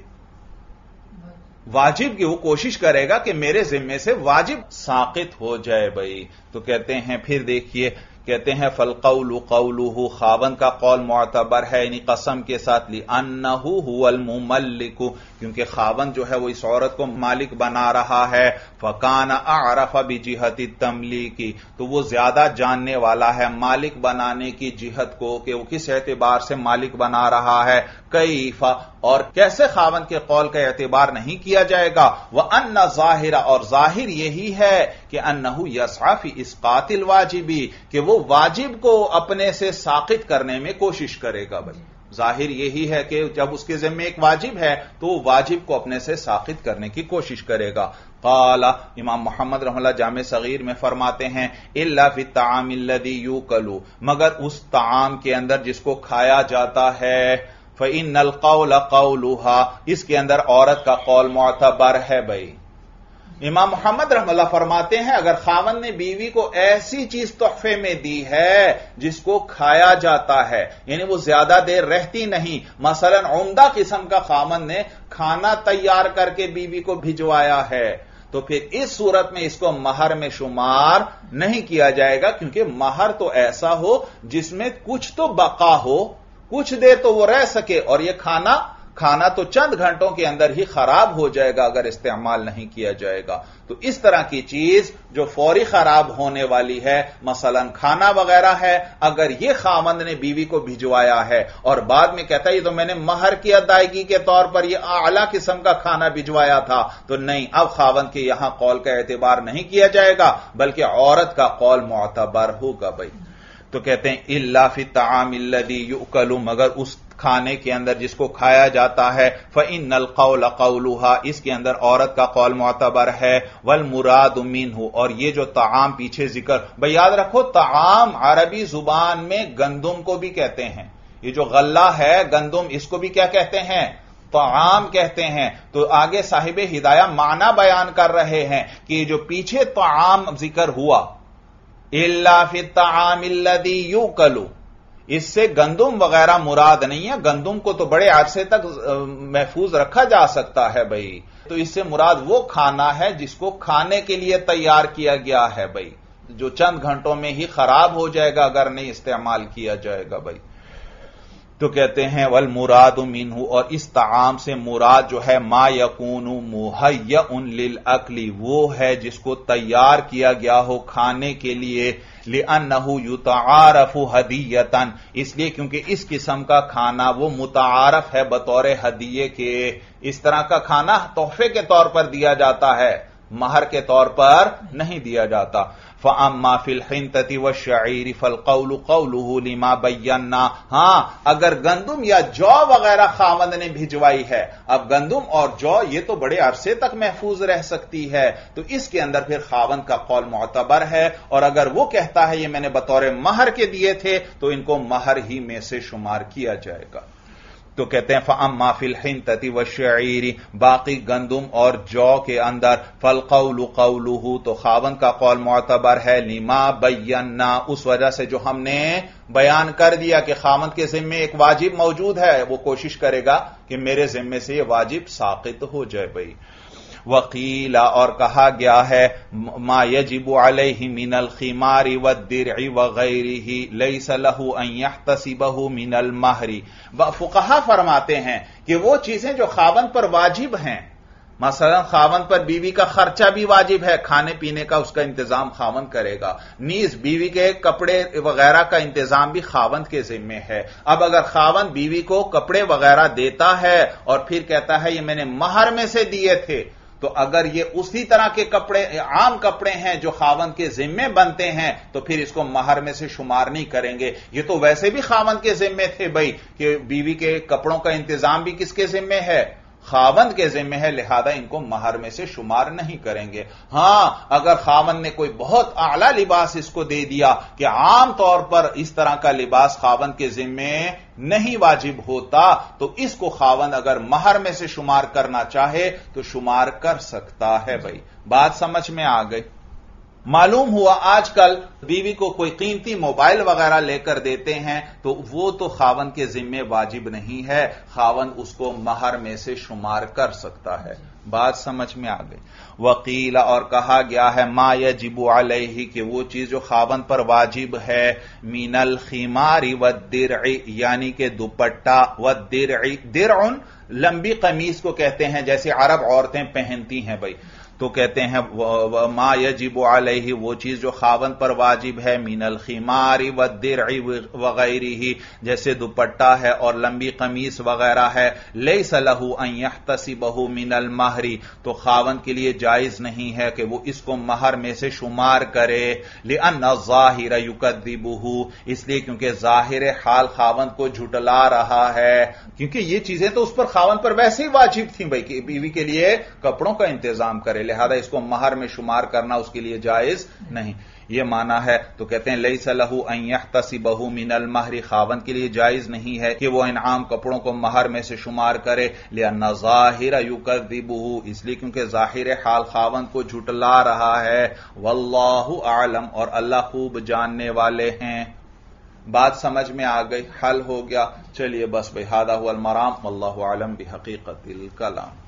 واجب کی وہ کوشش کرے گا کہ میرے ذمے سے واجب ساقط ہو جائے. بھائی تو کہتے ہیں، پھر دیکھیے کہتے ہیں فالقول قولہ، خاوند کا قول معتبر ہے، یعنی قسم کے ساتھ، لأنہ هو المملک، کیونکہ خاوند جو ہے وہ اس عورت کو مالک بنا رہا ہے. فکان اعرف بجہت التملیک، تو وہ زیادہ جاننے والا ہے مالک بنانے کی جہت کو کہ وہ کس اعتبار سے مالک بنا رہا ہے. کیف، اور کیسے خاوند کے قول کا اعتبار نہیں کیا جائے گا. وان ظاہر، اور ظاہر یہی ہے کہ انہ یسعی فی اسقاط الواجب، کہ وہ واجب کو اپنے سے ساقط کرنے میں کوشش کرے گا. بھائی ظاہر یہی ہے کہ جب اس کے ذمے ایک واجب ہے تو وہ واجب کو اپنے سے ساقط کرنے کی کوشش کرے گا. قال، امام محمد رحمہ اللہ جامع صغیر میں فرماتے ہیں، الا فی الطعام الذی یؤکل، مگر اس طعام کے اندر جس کو کھایا جاتا ہے. فإن القول قولها، اس کے اندر عورت کا قول معتبر ہے. بھائی امام محمد رحمہ اللہ فرماتے ہیں اگر خاوند نے بیوی کو ایسی چیز تحفے میں دی ہے جس کو کھایا جاتا ہے، یعنی وہ زیادہ دیر رہتی نہیں، مثلا عمدہ قسم کا خاوند نے کھانا تیار کر کے بیوی کو بھجوایا ہے، تو پھر اس صورت میں اس کو مہر میں شمار نہیں کیا جائے گا، کیونکہ مہر تو ایسا ہو جس میں کچھ تو بقا ہو، کچھ دیر تو وہ رہ سکے، اور یہ کھانا تو چند گھنٹوں کے اندر ہی خراب ہو جائے گا اگر استعمال نہیں کیا جائے گا. تو اس طرح کی چیز جو فوری خراب ہونے والی ہے، مثلا کھانا وغیرہ ہے، اگر یہ خاوند نے بیوی کو بھجوایا ہے اور بعد میں کہتا ہے یہ تو میں نے مہر کی ادائیگی کے طور پر یہ اعلی قسم کا کھانا بھجوایا تھا، تو نہیں، اب خاوند کے یہاں قول کا اعتبار نہیں کیا جائے گا بلکہ عورت کا قول معتبر ہوگا. بھائی تو کہتے ہیں الا فی الطعام الذی یؤکل، مگر اس کھانے کے اندر جس کو کھایا جاتا ہے. فإن القول قولها، اس کے اندر عورت کا قول معتبر ہے. والمراد منہ، اور یہ جو طعام پیچھے ذکر، بھئی یاد رکھو طعام عربی زبان میں گندم کو بھی کہتے ہیں. یہ جو غلہ ہے گندم، اس کو بھی کیا کہتے ہیں؟ طعام کہتے ہیں. تو آگے صاحب ہدایہ معنی بیان کر رہے ہیں کہ جو پیچھے طعام ذکر ہوا، الا فی الطعام الذی یؤکل، اس سے گندم وغیرہ مراد نہیں ہے. گندم کو تو بڑے عرصے تک محفوظ رکھا جا سکتا ہے. بھائی تو اس سے مراد وہ کھانا ہے جس کو کھانے کے لیے تیار کیا گیا ہے، بھائی جو چند گھنٹوں میں ہی خراب ہو جائے گا اگر نہیں استعمال کیا جائے گا. بھائی تو کہتے ہیں والمراد منہ، اور اس طعام سے مراد جو ہے ما یکون مہیأ للاکل، وہ ہے جس کو تیار کیا گیا ہو کھانے کے لیے. لأنہ یتعارف ہدیۃ، اس لیے کیونکہ اس قسم کا کھانا وہ متعارف ہے بطور ہدیے کے. اس طرح کا کھانا تحفے کے طور پر دیا جاتا ہے، مہر کے طور پر نہیں دیا جاتا. فَأَمَّا فِي الْحِنْطَةِ وَالشَّعِيرِ فَالْقَوْلُ قَوْلُهُ لِمَا بَيَّنَّا، ہاں اگر گندم یا جو وغیرہ خاوند نے بھجوائی ہے، اب گندم اور جو یہ تو بڑے عرصے تک محفوظ رہ سکتی ہے، تو اس کے اندر پھر خاوند کا قول معتبر ہے. اور اگر وہ کہتا ہے یہ میں نے بطور مہر کے دیے تھے تو ان کو مہر ہی میں سے شمار کیا جائے گا. تو کہتے ہیں فَأَمَّا فِي الْحِنْطَةِ وَالشَّعِيرِ، باقی گندم اور جو کے اندر، فَالْقَوْلُ قَوْلُهُ، تو خاوند کا قول معتبر ہے. لِمَا بَيَّنَّا، اس وجہ سے جو ہم نے بیان کر دیا کہ خاوند کے ذمے ایک واجب موجود ہے، وہ کوشش کرے گا کہ میرے ذمے سے یہ واجب ساقط ہو جائے. بھائی وقیل، اور کہا گیا ہے ما یجب علیہ من الخمار والدرع وغیرہ لیس لہ ان یحتسبہ من المہر. فقہا فرماتے ہیں کہ وہ چیزیں جو خاوند پر واجب ہیں، مثلا خاوند پر بیوی کا خرچہ بھی واجب ہے، کھانے پینے کا اس کا انتظام خاوند کرے گا، نیز بیوی کے کپڑے وغیرہ کا انتظام بھی خاوند کے ذمے ہے۔ اب اگر خاوند بیوی کو کپڑے وغیرہ دیتا ہے اور پھر کہتا ہے یہ میں نے مہر میں سے دیے تھے، تو اگر یہ اسی طرح کے کپڑے عام کپڑے ہیں جو خاوند کے ذمے بنتے ہیں تو پھر اس کو مہر میں سے شمار نہیں کریں گے۔ یہ تو ویسے بھی خاوند کے ذمے تھے بھائی کہ بیوی کے کپڑوں کا انتظام بھی کس کے ذمے ہے؟ خاوند کے ذمے ہے، لہذا ان کو مہر میں سے شمار نہیں کریں گے۔ ہاں اگر خاوند نے کوئی بہت اعلی لباس اس کو دے دیا کہ عام طور پر اس طرح کا لباس خاوند کے ذمے نہیں واجب ہوتا، تو اس کو خاوند اگر مہر میں سے شمار کرنا چاہے تو شمار کر سکتا ہے۔ بھائی بات سمجھ میں آ گئی؟ معلوم ہوا آج کل بیوی کو کوئی قیمتی موبائل وغیرہ لے کر دیتے ہیں تو وہ تو خاوند کے ذمے واجب نہیں ہے، خاوند اس کو مہر میں سے شمار کر سکتا ہے۔ بات سمجھ میں آ گئی؟ وقیل اور کہا گیا ہے ما یجب علیہ کہ وہ چیز جو خاوند پر واجب ہے، من الخمار والدرع یعنی کہ دوپٹہ، والدرع درع لمبی قمیص کو کہتے ہیں جیسے عرب عورتیں پہنتی ہیں بھائی، تو کہتے ہیں ما یجب علیہ وہ چیز جو خاوند پر واجب ہے، من الخمار والدرع وغیرہ جیسے دوپٹہ ہے اور لمبی قمیص وغیرہ ہے، لیس لہ ان یحتسبہ من المہر تو خاوند کے لیے جائز نہیں ہے کہ وہ اس کو مہر میں سے شمار کرے، لأن الظاہر یکذبہ اس لیے کیونکہ ظاہر حال خاوند کو جھٹلا رہا ہے، کیونکہ یہ چیزیں تو اس پر خاوند پر ویسے ہی واجب تھیں بھائی کہ بیوی کے لیے کپڑوں کا انتظام کرے، لہذا اس کو مہر میں شمار کرنا اس کے لیے جائز نہیں، یہ معنی ہے۔ تو کہتے ہیں لیس لہ ان یحتسبہ من المہر خاوند کے لیے جائز نہیں ہے کہ وہ ان عام کپڑوں کو مہر میں سے شمار کرے، لأن ظاہر یکذبہ اس لیے کیونکہ ظاہر حال خاوند کو جھٹلا رہا ہے، واللہ اعلم اور اللہ خوب جاننے والے ہیں۔ بات سمجھ میں آ گئی؟ حل ہو گیا؟ چلیے بس بھائی، ھذا ھو المرام واللہ اعلم بحقیقت الکلام۔